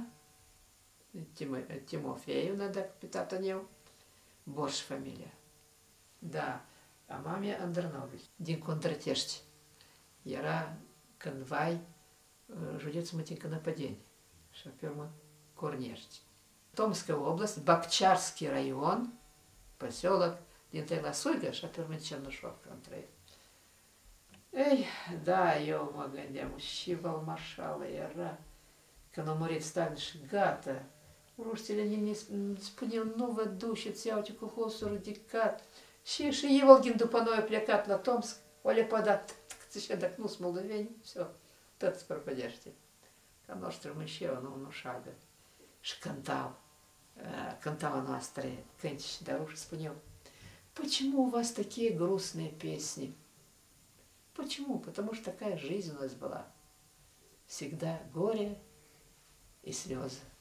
Timofeevna, dacă pe tatăl meu, Borș familia. Da, a mamei Andrănovici, din Condorcești. Era cândva județul Mătincă Năpădeni și pe urmă Cornești. Tomskая область, Бакчарский район, поселок, din la Suiga și pe urmă Cernușovca am trăit. Ei, da, eu mă gândeam, și valmașală era, când a murit Stalin și gata. Ruștile ne spuneau, nu vă duceți, iau ce colхозul ridicat. Și Ivolgin după noi a plecat la Tomsk, o lepădat, dacă nu-s moldoveni, все, tot se prăpădește. Ca noastră mâșeau, nu șagă. Și cântau noastre cântici de ruși, spuneau, почему у вас такие грустные песни? Почему? Потому что такая жизнь у нас была. Всегда горе и слезы.